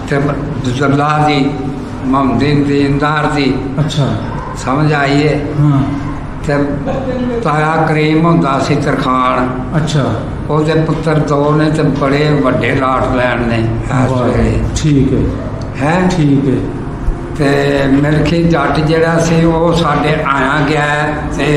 दुल्ला दी Mohammedan दीनदार दी। अच्छा समझ आई है। हाँ ते ताया करीम हुंदा सी तरखान। अच्छा ਉਹਦੇ पुत्र दो ने ते बड़े वड्डे लाट लैन ने। ठीक है है ठीक है। ते मिल्खी जट जिहड़ा सी वो साडे आया गया ते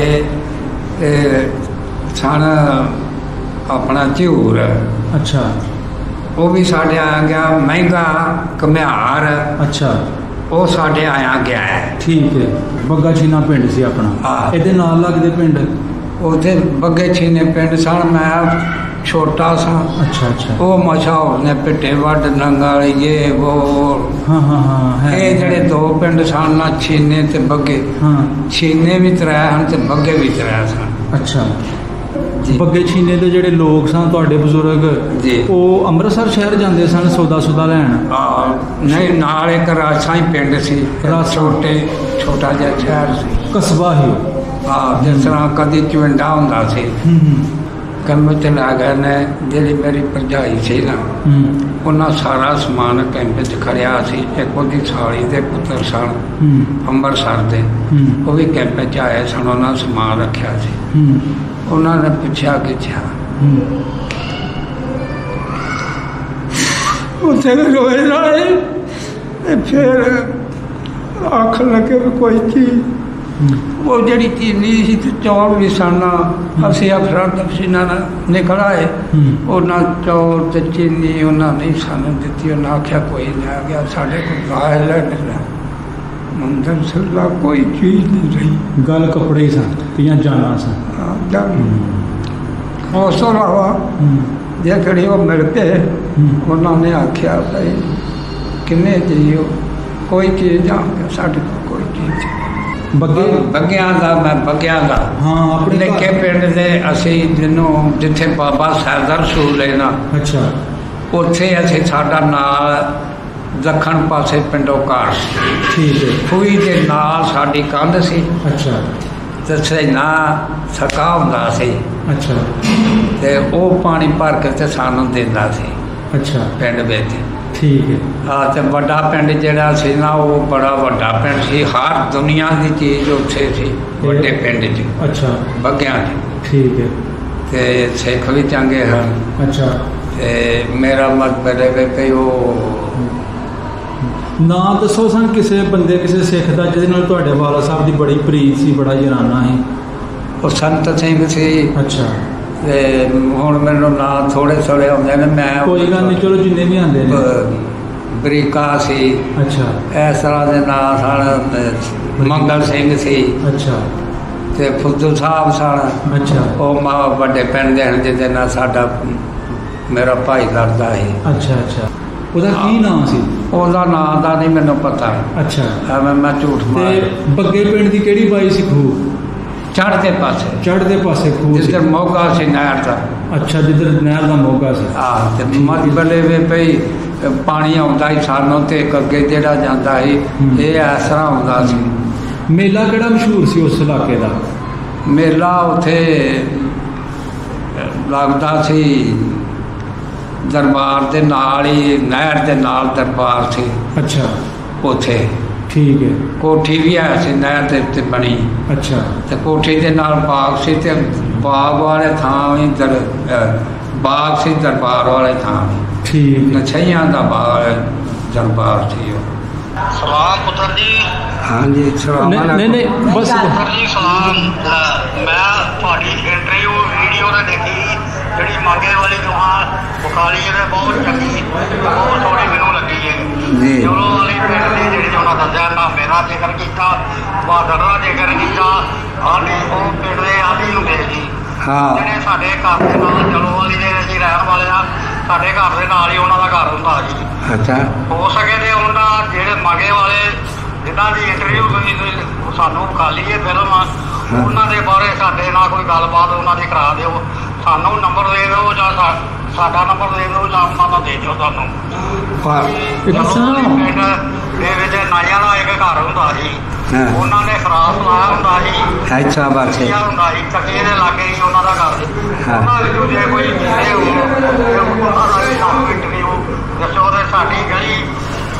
सन अपना झूर। अच्छा वो भी साडे आया गया। महंगा घमियार। अच्छा वो साडे आया गया है। ठीक है। बग्गा छीना पिंड सी अपना। हाँ। इहदे नाल लगदे पिंड उधर बग्गे छीने पिंड सन। मैं छोटा सा। अच्छा अच्छा। वो मशहूर ने पिट्टे वड नंगल ये वो। हाँ हाँ हाँ ये जड़े दो पिंड सन ना छीने ते बग्गे। हाँ छीने भी त्रै हन ते बग्गे भी त्रै सन। अच्छा जी। बग्गे छीने दे जेड़े लोग सन तुहाडे बजुर्ग जी वो अमृतसर शहर जांदे सन सौदा सुदा लैन। नहीं नाल एक रासा ही पिंड सी। छोटा जिहा शहर सी कस्बा ही। जिस तरह कदी चविंडा हुंदा सी। कैंप च लै गए ने। जिहड़ी मेरी भरजाई सी ना उन्हां सारा समान कैंप च खड़िया सी। एक उहदी साली दे पुत्तर सन अंमृतसर दे। वो भी कैंप च आए सन। उन्हां समान रखिया सी। उन्होंने पूछा किछा उसे रोए लाए। फिर आख लगे कोई चीज वो जड़ी चीनी सी चौल भी सन। असी अफरा तफसीना निकल आए। उन्हें चौल तो चीनी उन्हें नहीं सानू दी। उन्हें आख्या कोई नहीं आ गया साढ़े को गाय लैने मंदिर सिला कोई चीज नहीं रही। गल कपड़े सन या जाना सन। उस अलावा जे खड़ी वो मिल के उन्होंने आख्या भाई किन्ने जियो कोई चीज आ साढ़े को कोई चीज। बग्गियां दा मैं बग्गियां दा। हाँ अपने निक्के पिंड दे असी जिन्हों जिथे बाबा सैदर सूल है ना। अच्छा उत्थे असी साडा नाल दखण पासे पिंडों घर। ठीक है। खूही के नाल साडी कंध सी। अच्छा ते सैना सका हुंदा सी। अच्छा ते ओ पानी भर के ते सानू दिंदा सी। अच्छा पिंड विच। ठीक है। हाँ तो बड़ा पिंड जिहड़ा सी ना वो बड़ा वड्डा पिंड सी। हर दुनिया की चीज़ उत्थे सी वड्डे पिंड च। अच्छा बग्गियां च। ठीक है। ते सिख भी चंगे हैं। अच्छा ते मेरा मतलब है कि वो ना दसो सन किसी बंदे किसी सिख का जिहदे तुहाडे वाला साहब की बड़ी प्रीत सी बड़ा जराना है। वो संत सिंह सी। अच्छा हुण मैनूं ना थोड़े थोड़े आउंदे ने। मैं कोई गल नहीं चलो जिन्ने भी आंदे ने। बरीका सी। अच्छा इस तरह के नाम सन। मंगल सिंह सी। अच्छा ते फुद्दू साहब सन। अच्छा वो वड्डे पिंड दे जिहदे नाल साडा मेरा भाई लड़दा है। अच्छा अच्छा ਉਹਦਾ ਕੀ ਨਾਮ ਸੀ? ਉਹਦਾ ਨਾਂ ਦਾ ਨਹੀਂ ਮੈਨੂੰ ਪਤਾ। ਅੱਛਾ ਐਵੇਂ ਮੈਂ ਝੂਠ ਮਾਰ। ਤੇ ਬੱਗੇ ਪਿੰਡ ਦੀ ਕਿਹੜੀ ਬਾਈ ਸੀ ਖੂਹ? ਚੜ੍ਹਦੇ ਪਾਸੇ ਖੂਹ ਜਿੱਧਰ ਮੋਗਾ ਸੀ ਨਹਿਰ ਦਾ। ਅੱਛਾ ਜਿੱਧਰ ਨਹਿਰ ਦਾ ਮੋਗਾ ਸੀ। ਹਾਂ ਤੇ ਮਤਬਲੇ ਵੇ ਭਈ ਪਾਣੀ ਆਉਂਦਾ ਸੀ ਸਾਨੂੰ ਤੇ ਅੱਗੇ ਜਿਹੜਾ ਜਾਂਦਾ ਸੀ ਇਹ ਇਸ ਤਰ੍ਹਾਂ ਆਉਂਦਾ ਸੀ। ਮੇਲਾ ਕਿਹੜਾ ਮਸ਼ਹੂਰ ਸੀ ਉਸ ਇਲਾਕੇ ਦਾ? ਮੇਲਾ ਉੱਥੇ ਲੱਗਦਾ ਸੀ दरबार के नाल ही नहर के नाल दरबार से। अच्छा उथे ठीक है। कोठी भी है सी नहर के उत्ते बनी। अच्छा तो कोठी के नाल बाग सी ते बाग वाले थां भी बाग सी दरबार वाले थां भी। ठीक नछइयां दा बाग दरबार थी। सलाम पुत्र जी। हाँ जी सलाम। नहीं बस पुत्र जी सलाम। मैं थोड़ी इंटरव्यू वीडियो ने देखी जी मंगे वाली दुकान बुखारी है बहुत चंगी बहुत थोड़ी मैनू लगी है। चलो वाली पिंड की जी उन्होंने दसिया ना मेरा जिक्र किया बहादुर का जिक्र किया। आंधी वो पिंड के आंधी होंगे जी ਜਿਹੜੇ ਸਾਡੇ ਘਰ ਦੇ ਨਾਲ ਚਲੋ ਵਾਲੀ ਦੇ ਅਸੀਂ ਰਹਿਣ ਵਾਲੇ ਆ। ਸਾਡੇ ਘਰ ਦੇ ਨਾਲ ਹੀ ਉਹਨਾਂ ਦਾ ਘਰ ਹੁੰਦਾ ਜੀ। ਅੱਛਾ ਹੋ ਸਕੇ ਤੇ ਉਹਨਾਂ ਜਿਹੜੇ ਮੰਗੇ ਵਾਲੇ ਜਿਨ੍ਹਾਂ ਦੀ ਇੰਟਰਵਿਊ ਤੁਸੀਂ ਸਾਨੂੰ ਵਿਖਾ ਲਈਏ ਫਿਲਮ ਉਹਨਾਂ ਦੇ ਬਾਰੇ ਸਾਡੇ ਨਾਲ ਕੋਈ ਗੱਲਬਾਤ ਉਹਨਾਂ ਦੀ ਕਰਾ ਦਿਓ। ਸਾਨੂੰ ਨੰਬਰ ਦੇ ਦਿਓ ਜਾਂ ਸਾਡਾ ਨੰਬਰ ਦੇ ਦਿਓ ਜਾਂ ਉਹਨਾਂ ਦਾ ਦੇ ਦਿਓ ਸਾਨੂੰ। ਪਿੰਡ ਦੇ ਵਿੱਚ ਨਾਈਆਂ ਦਾ ਇੱਕ ਘਰ ਹੁੰਦਾ ਸੀ। ਉਹਨਾਂ ਨੇ ਖਰਾਬ ਲਾਇਆ ਹੁੰਦਾ ਸੀ। ਅੱਛਾ ਬਾਤ ਹੈ ਹੁੰਦਾ ਸੀ ਚੱਕੇ ਦੇ ਲਾਗੇ ਹੀ ਉਹਨਾਂ ਦਾ ਘਰ। ਉਹਨਾਂ ਵਿੱਚੋਂ ਜੇ ਕੋਈ ਉਹਨਾਂ ਦਾ ਵੀ ਸਾਨੂੰ ਇੰਟਰਵਿਊ ਦੱਸੋ ਤੇ ਸਾਡੀ ਗਲੀ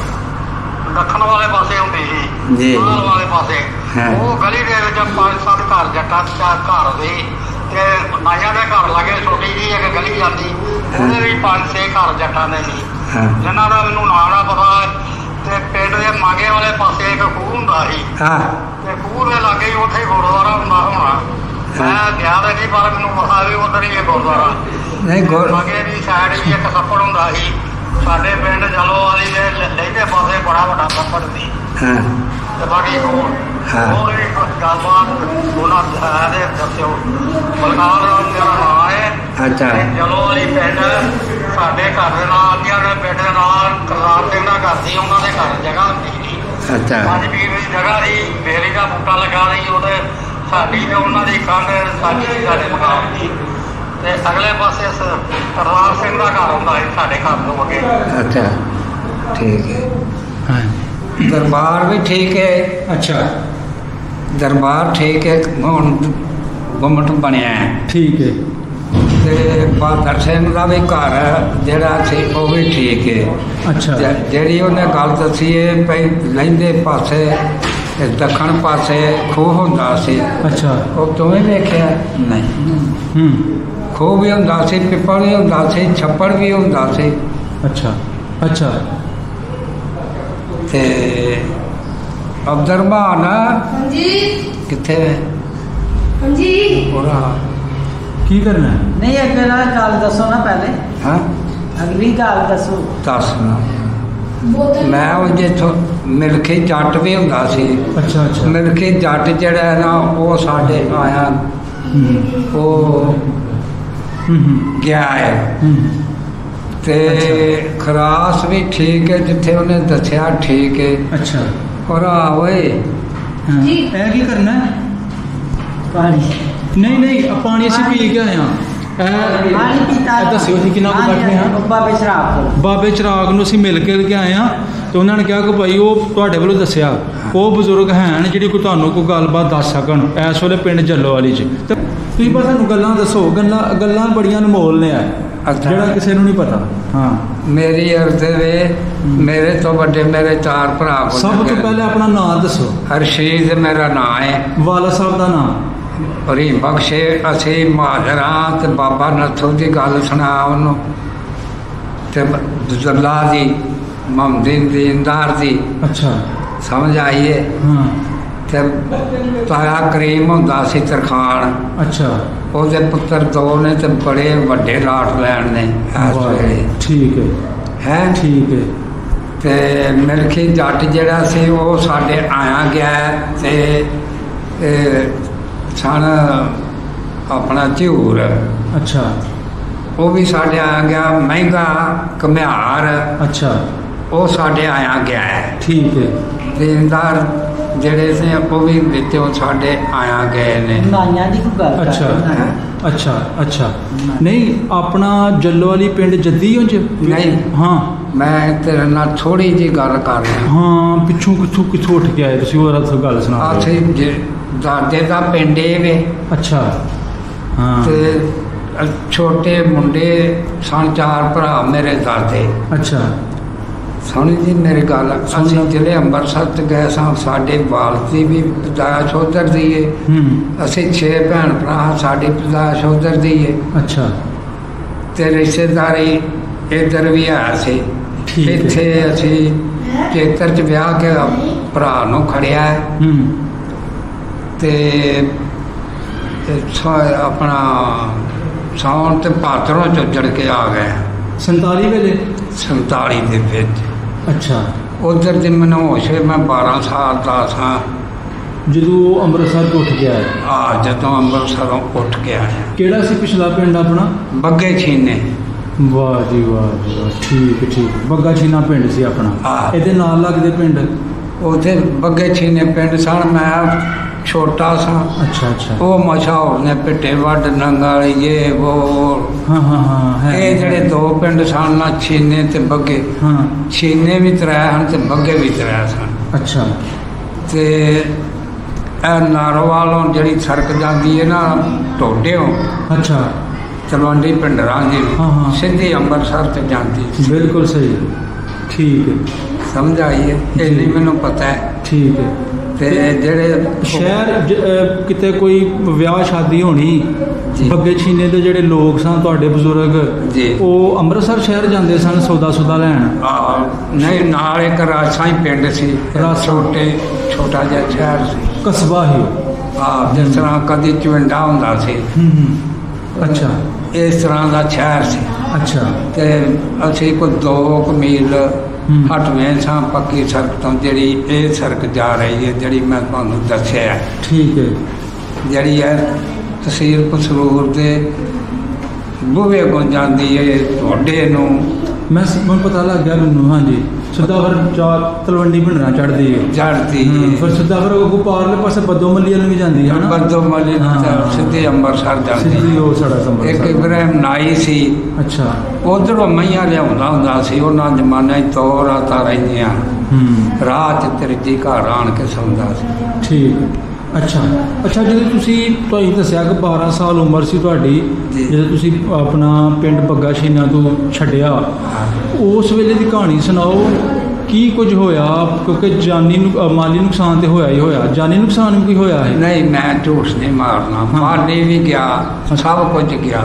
ਦੱਖਣ ਵਾਲੇ ਪਾਸੇ ਹੁੰਦੀ ਸੀ ਜੀ। ਬਾਹਰ ਵਾਲੇ ਪਾਸੇ ਹਾਂ। ਉਹ ਗਲੀ ਦੇ ਵਿੱਚ 5-7 ਘਰ ਜੱਟਾਂ ਘਰ ਦੇ ਤੇ ਨਾਈਆਂ ਦੇ ਘਰ ਲਾਗੇ ਛੋਟੀ ਜਿਹੀ ਇੱਕ ਗਲੀ ਜਾਂਦੀ ਉਹਦੇ ਵੀ 5-6 ਘਰ ਜੱਟਾਂ ਦੇ ਸੀ ਹਾਂ। ਜਿਨ੍ਹਾਂ ਦਾ ਮੈਨੂੰ ਨਾਂ ਨਾ ਪਤਾ ਤੇ ਪਿੰਡ ਦੇ ਮਾਗੇ ਵਾਲੇ ਪਾਸੇ ਇੱਕ ਖੂਹ ਹੁੰਦਾ ਸੀ ਹਾਂ। ਤੇ ਖੂਹ ਦੇ ਲਾਗੇ ਹੀ ਉੱਥੇ ਗੁਰਦੁਆਰਾ ਹੁੰਦਾ ਹੋਣਾ ਮੈਂ ਗਿਆ ਤਾਂ ਨਹੀਂ ਪਰ ਮੈਨੂੰ ਪਤਾ ਵੀ ਉੱਧਰ ਹੀ ਹੈ ਗੁਰਦੁਆਰਾ ਨਹੀਂ ਮਾਗੇ ਦੀ ਸਾਈਡ ਵੀ ਇੱਕ ਛੱਪੜ ਹੁੰਦਾ ਸੀ ਸਾਡੇ ਪਿੰਡ ਜਲੋਵਾਲੀ ਦੇ ਲਹਿਦੇ ਪਾਸੇ ਬੜਾ ਵੱਡਾ ਛੱਪੜ ਸੀ ਹਾਂ। ਤੇ ਬਾਕੀ ਹੋਰ ਵੀ ਗੱਲਬਾਤ ਉਹਨਾਂ ਦੇ ਦੱਸਿਓ ਬਲਕਾਰ ਮੇਰਾ ਨਾਂ ਹੈ ਅੱਛਾ। ਜਲੋਵਾਲੀ ਪਿੰਡ ਸਾਡੇ ਘਰ ਦੇ ਨਾਲ ਦੇ ਪਿੰਡ ਦੇ ਨਾਲ ਕਰਤਾਰ ਸਿੰਘ ਦਾ ਘਰ ਸੀ ਉਹਨਾਂ ਦੇ ਘਰ ਜਗ੍ਹਾ ਹੁੰਦੀ ਸੀ ਅੱਛਾ। 5 ਵੀਰ ਦੀ ਜਗ੍ਹਾ ਸੀ ਬੇਰੀ ਦਾ ਬੂਟਾ ਲੱਗਾ ਸੀ ਉਹਦੇ ਸਾਡੀ ਤੇ ਉਹਨਾਂ ਦੀ ਕੰਧ ਸਾਡੀ ਸਾਡੇ ਮਕਾਨ ਦੀ ਤੇ ਅਗਲੇ ਪਾਸੇ ਕਰਤਾਰ ਸਿੰਘ ਦਾ ਘਰ ਹੁੰਦਾ ਸੀ ਸਾਡੇ ਘਰ ਤੋਂ ਅੱਗੇ ਅੱਛਾ ਠੀਕ ਹੈ। ਹਾਂ। ਦਰਬਾਰ ਵੀ ਠੀਕ ਹੈ। ਅੱਛਾ ਦਰਬਾਰ ਠੀਕ ਹੈ ਹੁਣ ਗੁੰਮਟ ਬਣਿਆ ਹੈ ਠੀਕ ਹੈ। ਤੇ ਬਹਾਦਰ ਸਿੰਘ ਦਾ ਵੀ ਘਰ ਜਿਹੜਾ ਸੀ ਉਹ ਵੀ ਠੀਕ ਹੈ। ਅੱਛਾ ਜਿਹੜੀ ਉਹਨੇ ਗੱਲ ਦੱਸੀ ਹੈ ਭਈ ਲਹਿੰਦੇ ਪਾਸੇ ਤੇ ਦੱਖਣ ਪਾਸੇ ਖੂਹ ਹੁੰਦਾ ਸੀ ਅੱਛਾ ਉਹ ਤੂੰ ਵੀ ਵੇਖਿਆ ਨਹੀਂ? ਹੂੰ ਖੂਹ ਵੀ ਹੁੰਦਾ ਸੀ ਪਿੱਪਲ ਵੀ ਹੁੰਦਾ ਸੀ ਛੱਪੜ ਵੀ ਹੁੰਦਾ ਸੀ ਅੱਛਾ ਅੱਛਾ ਤੇ ਅਬਦਰਮਾਨ ਹਾਂਜੀ ਕਿੱਥੇ ਹਾਂਜੀ ਹੋਰਾ ਕੀ ਕਰਨਾ ਹੈ? ਨਹੀਂ ਅੱਗੇ ਨਾਲ ਗੱਲ ਦੱਸੋ ਨਾ ਪਹਿਲੇ ਹਾਂ ਅਗਲੀ ਗੱਲ ਦੱਸੋ ਦੱਸਣਾ ਬੋਤਲ ਮੈਂ ਉਹ ਜਿੱਥੋਂ ਮਿਲਖੀ ਜੱਟ ਵੀ ਹੁੰਦਾ ਸੀ ਅੱਛਾ ਅੱਛਾ ਮਿਲਖੀ ਜੱਟ ਜਿਹੜਾ ਹੈ ਨਾ ਉਹ ਸਾਡੇ ਆਇਆ ਉਹ ਗਿਆ ਹੈ ਤੇ ਖਰਾਸ ਵੀ ਠੀਕ ਹੈ ਜਿੱਥੇ ਉਹਨੇ ਦੱਸਿਆ ਠੀਕ ਹੈ ਅੱਛਾ ਔਰ ਓਏ ਹਾਂ। ਜੀ। ਇਹ ਕੀ ਕਰਨਾ ਹੈ? ਪਾਣੀ ਨਹੀਂ ਨਹੀਂ ਆ ਪਾਣੀ ਅਸੀਂ ਪੀ ਕੇ ਆਏ ਹਾਂ ਪਾਣੀ ਪੀਤਾ ਇਹ ਦੱਸਿਓ ਅਸੀਂ ਕਿੰਨਾ ਕੁ ਬੈਠੇ ਹਾਂ ਬਾਬੇ ਸ਼ਰਾਬ ਕੋਲ ਬਾਬੇ ਚਿਰਾਗ ਨੂੰ ਅਸੀਂ ਮਿਲ ਕੇ ਆਏ ਹਾਂ ਤੇ ਉਹਨਾਂ ਨੇ ਕਿਹਾ ਕਿ ਭਾਈ ਉਹ ਤੁਹਾਡੇ ਵੱਲੋਂ ਦੱਸਿਆ ਉਹ ਬਜ਼ੁਰਗ ਹਨ ਜਿਹੜੀ ਕੋਈ ਤੁਹਾਨੂੰ ਕੋਈ ਗੱਲਬਾਤ ਦੱਸ ਸਕਣ ਇਸ ਵੇਲੇ ਪਿੰਡ ਜੱਲੋਵਾਲੀ 'ਚ ਤੇ ਤੁਸੀਂ ਬਸ ਸਾਨੂੰ ਗੱਲਾਂ ਦੱਸੋ ਗੱਲਾਂ ਬੜੀਆਂ ਅਨਮੋਲ ਨੇ ਆ ਅੱਛਾ। ਜਿਹੜਾ ਕਿਸੇ ਨੂੰ ਨਹੀਂ ਪਤਾ ਹਾਂ ਮੇਰੀ ਅਰਜ਼ ਵੇ ਮੇਰੇ ਤੋਂ ਵੱਡੇ ਮੇਰੇ 4 ਭਰਾ ਕੋਲ ਸਭ ਤੋਂ ਪਹਿਲੇ ਆਪਣਾ ਨਾਮ ਦੱਸੋ ਹਰਸ਼ੀਦ ਮੇਰਾ ਨਾਂ ਹੈ ਵਾਲਾ ਸਾਹਿਬ ਦਾ ਨਾਮ ਹਰੀ ਬਖਸ਼ੇ ਅਸੀਂ ਮਾਜਰਾਂ ਤੇ ਬਾਬਾ ਨੱਥੂ ਦੀ ਗੱਲ ਸੁਣਾ ਉਹਨੂੰ ਤੇ ਜ਼ੱਲਾ ਦੀ ਮਮਦੀਨ ਦੀਨਦਾਰ ਦੀ ਅੱਛਾ ਸਮਝ ਆਈਏ ਹਾਂ ਤੇ ਤਾਇਆ ਕਰੀਮ ਹੁੰਦਾ ਸੀ ਤਰਖਾਨ ਅੱਛਾ ਉਹਦੇ ਪੁੱਤਰ 2 ਨੇ ਤੇ ਬੜੇ ਵੱਡੇ ਲਾਟ ਲੈਣ ਨੇ ਇਸ ਵਾਹ, ਵੇਲੇ ਠੀਕ ਹੈ ਹੈ ਠੀਕ ਹੈ ਤੇ ਮਿਲਖੀ ਜੱਟ ਜਿਹੜਾ ਸੀ ਉਹ ਸਾਡੇ ਆਇਆ ਗਿਆ ਤੇ ਸਨ ਆਪਣਾ ਝੂਰ ਅੱਛਾ ਉਹ ਵੀ ਸਾਡੇ ਆਇਆ ਗਿਆ ਮਹਿੰਗਾ ਘੁਮਿਆਰ ਅੱਛਾ ਉਹ ਸਾਡੇ ਆਇਆ ਗਿਆ ਹੈ ਠੀਕ ਹੈ ਦੇਨਦਾਰ ਜਿਹੜੇ ਸੀ ਉਹ ਵੀ ਵਿੱਚੋਂ ਸਾਡੇ ਆਇਆ ਗਏ ਨੇ ਨਾਈਆਂ ਦੀ ਕੋਈ ਗੱਲ ਅੱਛਾ ਕਰਦੇ ਨਾ। ਅੱਛਾ ਅੱਛਾ ਨਹੀਂ ਆਪਣਾ ਜੱਲੋਵਾਲੀ ਪਿੰਡ ਜੱਦੀ ਹੋ ਨਹੀਂ। ਹਾਂ ਮੈਂ ਤੇਰੇ ਨਾਲ ਥੋੜੀ ਜੀ ਗੱਲ ਕਰ ਰਿਹਾ ਹਾਂ ਪਿੱਛੋਂ ਕਿੱਥੋਂ ਉੱਠ ਕੇ ਆਏ ਤੁਸੀਂ ਉਹ ਰਾਤ ਗੱਲ ਸੁਣਾ ਦਿਓ। ਅਸੀਂ ਦਾਦੇ ਦਾ ਪਿੰਡ ਇਹ ਵੇ ਅੱਛਾ ਹਾਂ ਤੇ ਛੋਟੇ ਮੁੰਡੇ ਸਨ 4 ਭਰਾ ਮੇਰੇ ਦਾਦੇ ਅੱਛਾ ਸੁਣੀ ਜੀ ਮੇਰੀ ਗੱਲ ਅਸੀਂ ਜ਼ਿਲ੍ਹੇ ਅੰਮ੍ਰਿਤਸਰ ਚ ਗਏ ਸਾਂ ਸਾਡੇ ਵਾਲਦੀ ਵੀ ਪਦਾਇਸ਼ ਉਧਰ ਦੀ ਏ ਅਸੀਂ 6 ਭੈਣ ਭਰਾ ਸਾਡੀ ਪਦਾਇਸ਼ ਉਧਰ ਦੀ ਏ ਅੱਛਾ ਤੇ ਰਿਸ਼ਤੇਦਾਰੀ ਇੱਧਰ ਵੀ ਆਇਆ ਸੀ ਠੀਕ ਹੈ। ਇੱਥੇ ਅਸੀਂ ਖੇਤਰ ਚ ਵਿਆਹ ਕੇ ਭਰਾ ਨੂੰ ਖੜਿਆ ਤੇ ਆਪਣਾ ਸਾਉਣ ਤੇ ਭਾਦਰੋਂ ਚ ਉੱਜੜ ਕੇ ਆ ਗਏ 47 ਵੇਲੇ 47 ਦੇ ਵਿੱਚ ਅੱਛਾ ਉਧਰ ਦੇ ਮੈਨੂੰ ਹੋਸ਼ ਹੋਏ ਮੈਂ 12 ਸਾਲ ਦਾ ਸਾਂ ਜਦੋਂ ਉਹ ਅੰਮ੍ਰਿਤਸਰ ਤੋਂ ਉੱਠ ਗਿਆ ਆ ਜਦੋਂ ਅੰਮ੍ਰਿਤਸਰੋਂ ਉੱਠ ਕੇ ਆਇਆ ਕਿਹੜਾ ਸੀ ਪਿਛਲਾ ਪਿੰਡ ਆਪਣਾ ਬੱਗੇ ਛੀਨੇ ਵਾਹ ਜੀ ਵਾਹ ਠੀਕ ਬੱਗਾ ਛੀਨਾ ਪਿੰਡ ਸੀ ਆਪਣਾ ਹਾਂ। ਇਹਦੇ ਨਾਲ ਲੱਗਦੇ ਪਿੰਡ ਉਥੇ ਬੱਗੇ ਛੀਨੇ ਪਿੰਡ ਸਨ ਮੈਂ ਛੋਟਾ ਸਾਂ ਅੱਛਾ ਅੱਛਾ ਉਹ ਮਸ਼ਹੂਰ ਨੇ ਪਿੱਟੇ ਵੱਡ ਨੰਗਲ ਇਹ ਉਹ ਹਾਂ ਹੈ ਇਹ ਜਿਹੜੇ 2 ਪਿੰਡ ਸਨ ਨਾ ਛੀਨੇ ਤੇ ਬੱਗੇ ਹਾਂ ਛੀਨੇ ਵੀ 3 ਹਨ ਤੇ ਬੱਗੇ ਵੀ 3 ਸਨ ਅੱਛਾ ਤੇ ਇਹ ਨਾਰੋਵਾਲੋਂ ਜਿਹੜੀ ਸੜਕ ਜਾਂਦੀ ਹੈ ਨਾ ਟੋਡਿਓ ਅੱਛਾ ਤਲਵੰਡੀ ਪਿੰਡਰਾਂ ਦੀ ਹਾਂ, ਹਾਂ। ਸਿੱਧੀ ਅੰਮ੍ਰਿਤਸਰ ਤੇ ਜਾਂਦੀ ਸੀ। ਬਿਲਕੁਲ ਸਹੀ ਠੀਕ ਹੈ ਸਮਝ ਆਈ ਹੈ, ਇਹ ਨਹੀਂ ਮੈਨੂੰ ਪਤਾ ਹੈ। ਠੀਕ ਹੈ। ਤੇ ਜਿਹੜੇ ਸ਼ਹਿਰ ਕਿਤੇ ਕੋਈ ਵਿਆਹ ਸ਼ਾਦੀ ਹੋਣੀ, ਜੀ। ਬੱਗੇ ਛੀਨੇ ਦੇ ਜਿਹੜੇ ਲੋਕ ਸਨ ਤੁਹਾਡੇ ਬਜ਼ੁਰਗ, ਜੀ। ਉਹ ਅੰਮ੍ਰਿਤਸਰ ਸ਼ਹਿਰ ਜਾਂਦੇ ਸਨ ਸੌਦਾ ਲੈਣ? ਨਹੀਂ, ਨਾਲ ਇੱਕ ਰਾਜਸਾ ਹੀ ਪਿੰਡ ਸੀ, ਛੋਟਾ ਜਿਹਾ ਸ਼ਹਿਰ ਸੀ, ਕਸਬਾ ਹੀ। ਜਿਸ ਤਰ੍ਹਾਂ ਕਦੀ ਚਵਿੰਡਾ ਹੁੰਦਾ ਸੀ, ਅੱਛਾ, ਇਸ ਤਰ੍ਹਾਂ ਦਾ ਸ਼ਹਿਰ ਸੀ। ਅੱਛਾ। ਤੇ ਅਸੀਂ ਕੋਈ 2 ਮੀਲ ਹਟਵੇਂ ਸਾਂ ਪੱਕੀ ਸੜਕ ਤੋਂ, ਜਿਹੜੀ ਇਹ ਸੜਕ ਜਾ ਰਹੀ ਹੈ, ਜਿਹੜੀ ਮੈਂ ਤੁਹਾਨੂੰ ਦੱਸਿਆ। ਠੀਕ ਹੈ। ਜਿਹੜੀ ਹੈ ਤਹਿਸੀਲ ਪਸਰੂਰ ਦੇ ਬੂਹੇ ਕੋਲ ਜਾਂਦੀ ਹੈ ਤੁਹਾਡੇ ਨੂੰ। ਮੈਨੂੰ ਪਤਾ ਲੱਗ ਗਿਆ ਮੈਨੂੰ। ਹਾਂਜੀ, ਸਿੱਧਾ ਫਿਰ ਤਲਵੰਡੀ ਭਿੰਡਰਾਂ ਚੜ੍ਹਦੀ ਹੈ। ਫਿਰ ਸਿੱਧਾ ਫਿਰ ਉਹ ਪਾਰਲੇ ਪਾਸੇ ਬੱਦੋ ਮੱਲੀ ਨੂੰ ਵੀ ਜਾਂਦੀ ਹੈ। ਬੱਦੋ ਮੱਲੀ ਸਿੱਧੇ ਅੰਮ੍ਰਿਤਸਰ ਜਾਂਦੀ। ਉਹ ਸੜਕ ਇੱਕ ਇਬਰਾਹਿਮ ਨਾਈ ਸੀ। ਅੱਛਾ। ਉਧਰੋਂ ਮਈਆਂ ਲਿਆਉਂਦਾ ਹੁੰਦਾ ਸੀ, ਉਹਨਾਂ ਜ਼ਮਾਨੇ 'ਚ ਤੋਰ ਆਤਾ ਰਹਿੰਦੀਆਂ, ਰਾਹ 'ਚ ਤੀਜੀ ਘਰ ਆਣ ਕੇ ਸੌਂਦਾ ਸੀ। ਠੀਕ। ਅੱਛਾ। ਜਦੋਂ ਤੁਸੀਂ ਦੱਸਿਆ ਕਿ 12 ਸਾਲ ਉਮਰ ਸੀ ਤੁਹਾਡੀ ਜਦੋਂ ਤੁਸੀਂ ਆਪਣਾ ਪਿੰਡ ਬੱਗਾ ਛੀਨਾ ਤੋਂ ਛੱਡਿਆ, ਉਸ ਵੇਲੇ ਦੀ ਕਹਾਣੀ ਸੁਣਾਓ, ਕੀ ਕੁਝ ਹੋਇਆ? ਕਿਉਂਕਿ ਮਾਲੀ ਨੁਕਸਾਨ ਤੇ ਹੋਇਆ ਹੀ ਹੋਇਆ, ਜਾਨੀ ਨੁਕਸਾਨ ਵੀ ਹੋਇਆ ਹੈ? ਨਹੀਂ, ਮੈਂ ਝੂਠ ਨਹੀਂ ਮਾਰਨਾ, ਮਾਲੀ ਵੀ ਗਿਆ, ਸਭ ਕੁਝ ਗਿਆ।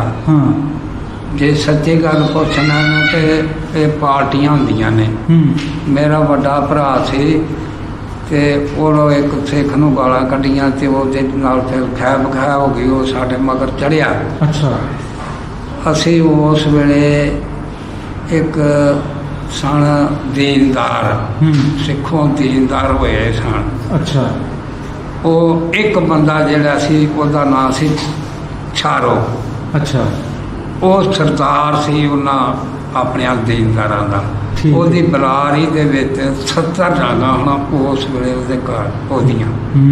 ਜੇ ਸੱਚੀ ਗੱਲ ਪੁੱਛਣਾ ਨਾ ਤੇ ਇਹ ਪਾਰਟੀਆਂ ਹੁੰਦੀਆਂ ਨੇ। ਮੇਰਾ ਵੱਡਾ ਭਰਾ ਸੀ ਤੇ ਉਹ ਇੱਕ ਸਿੱਖ ਨੂੰ ਗਾਲਾਂ ਕੱਢੀਆਂ ਤੇ ਉਹਦੇ ਨਾਲ ਫਿਰ ਖੈਬ ਖਾ ਹੋ ਗਈ, ਉਹ ਸਾਡੇ ਮਗਰ ਚੜਿਆ। ਅੱਛਾ। ਅਸੀਂ ਉਸ ਵੇਲੇ ਇੱਕ ਸਨ ਦੀਨਦਾਰ, ਸਿੱਖੋਂ ਦੀਨਦਾਰ ਹੋਏ ਸਨ। ਅੱਛਾ। ਉਹ ਇੱਕ ਬੰਦਾ ਜਿਹੜਾ ਸੀ ਉਹਦਾ ਨਾਂ ਸੀ ਛਾਰੋ। ਅੱਛਾ। ਉਹ ਸਰਦਾਰ ਸੀ ਉਹਨਾਂ ਆਪਣੇ ਦੀਨਦਾਰਾਂ ਦਾ। ਉਹਦੀ ਬਲਾਰੀ ਦੇ ਵਿੱਚ 70 ਡਾਂਗਾਂ ਹੋਣਾ ਉਸ ਵੇਲੇ ਉਹਦੇ ਘਰ ਉਹਦੀਆਂ।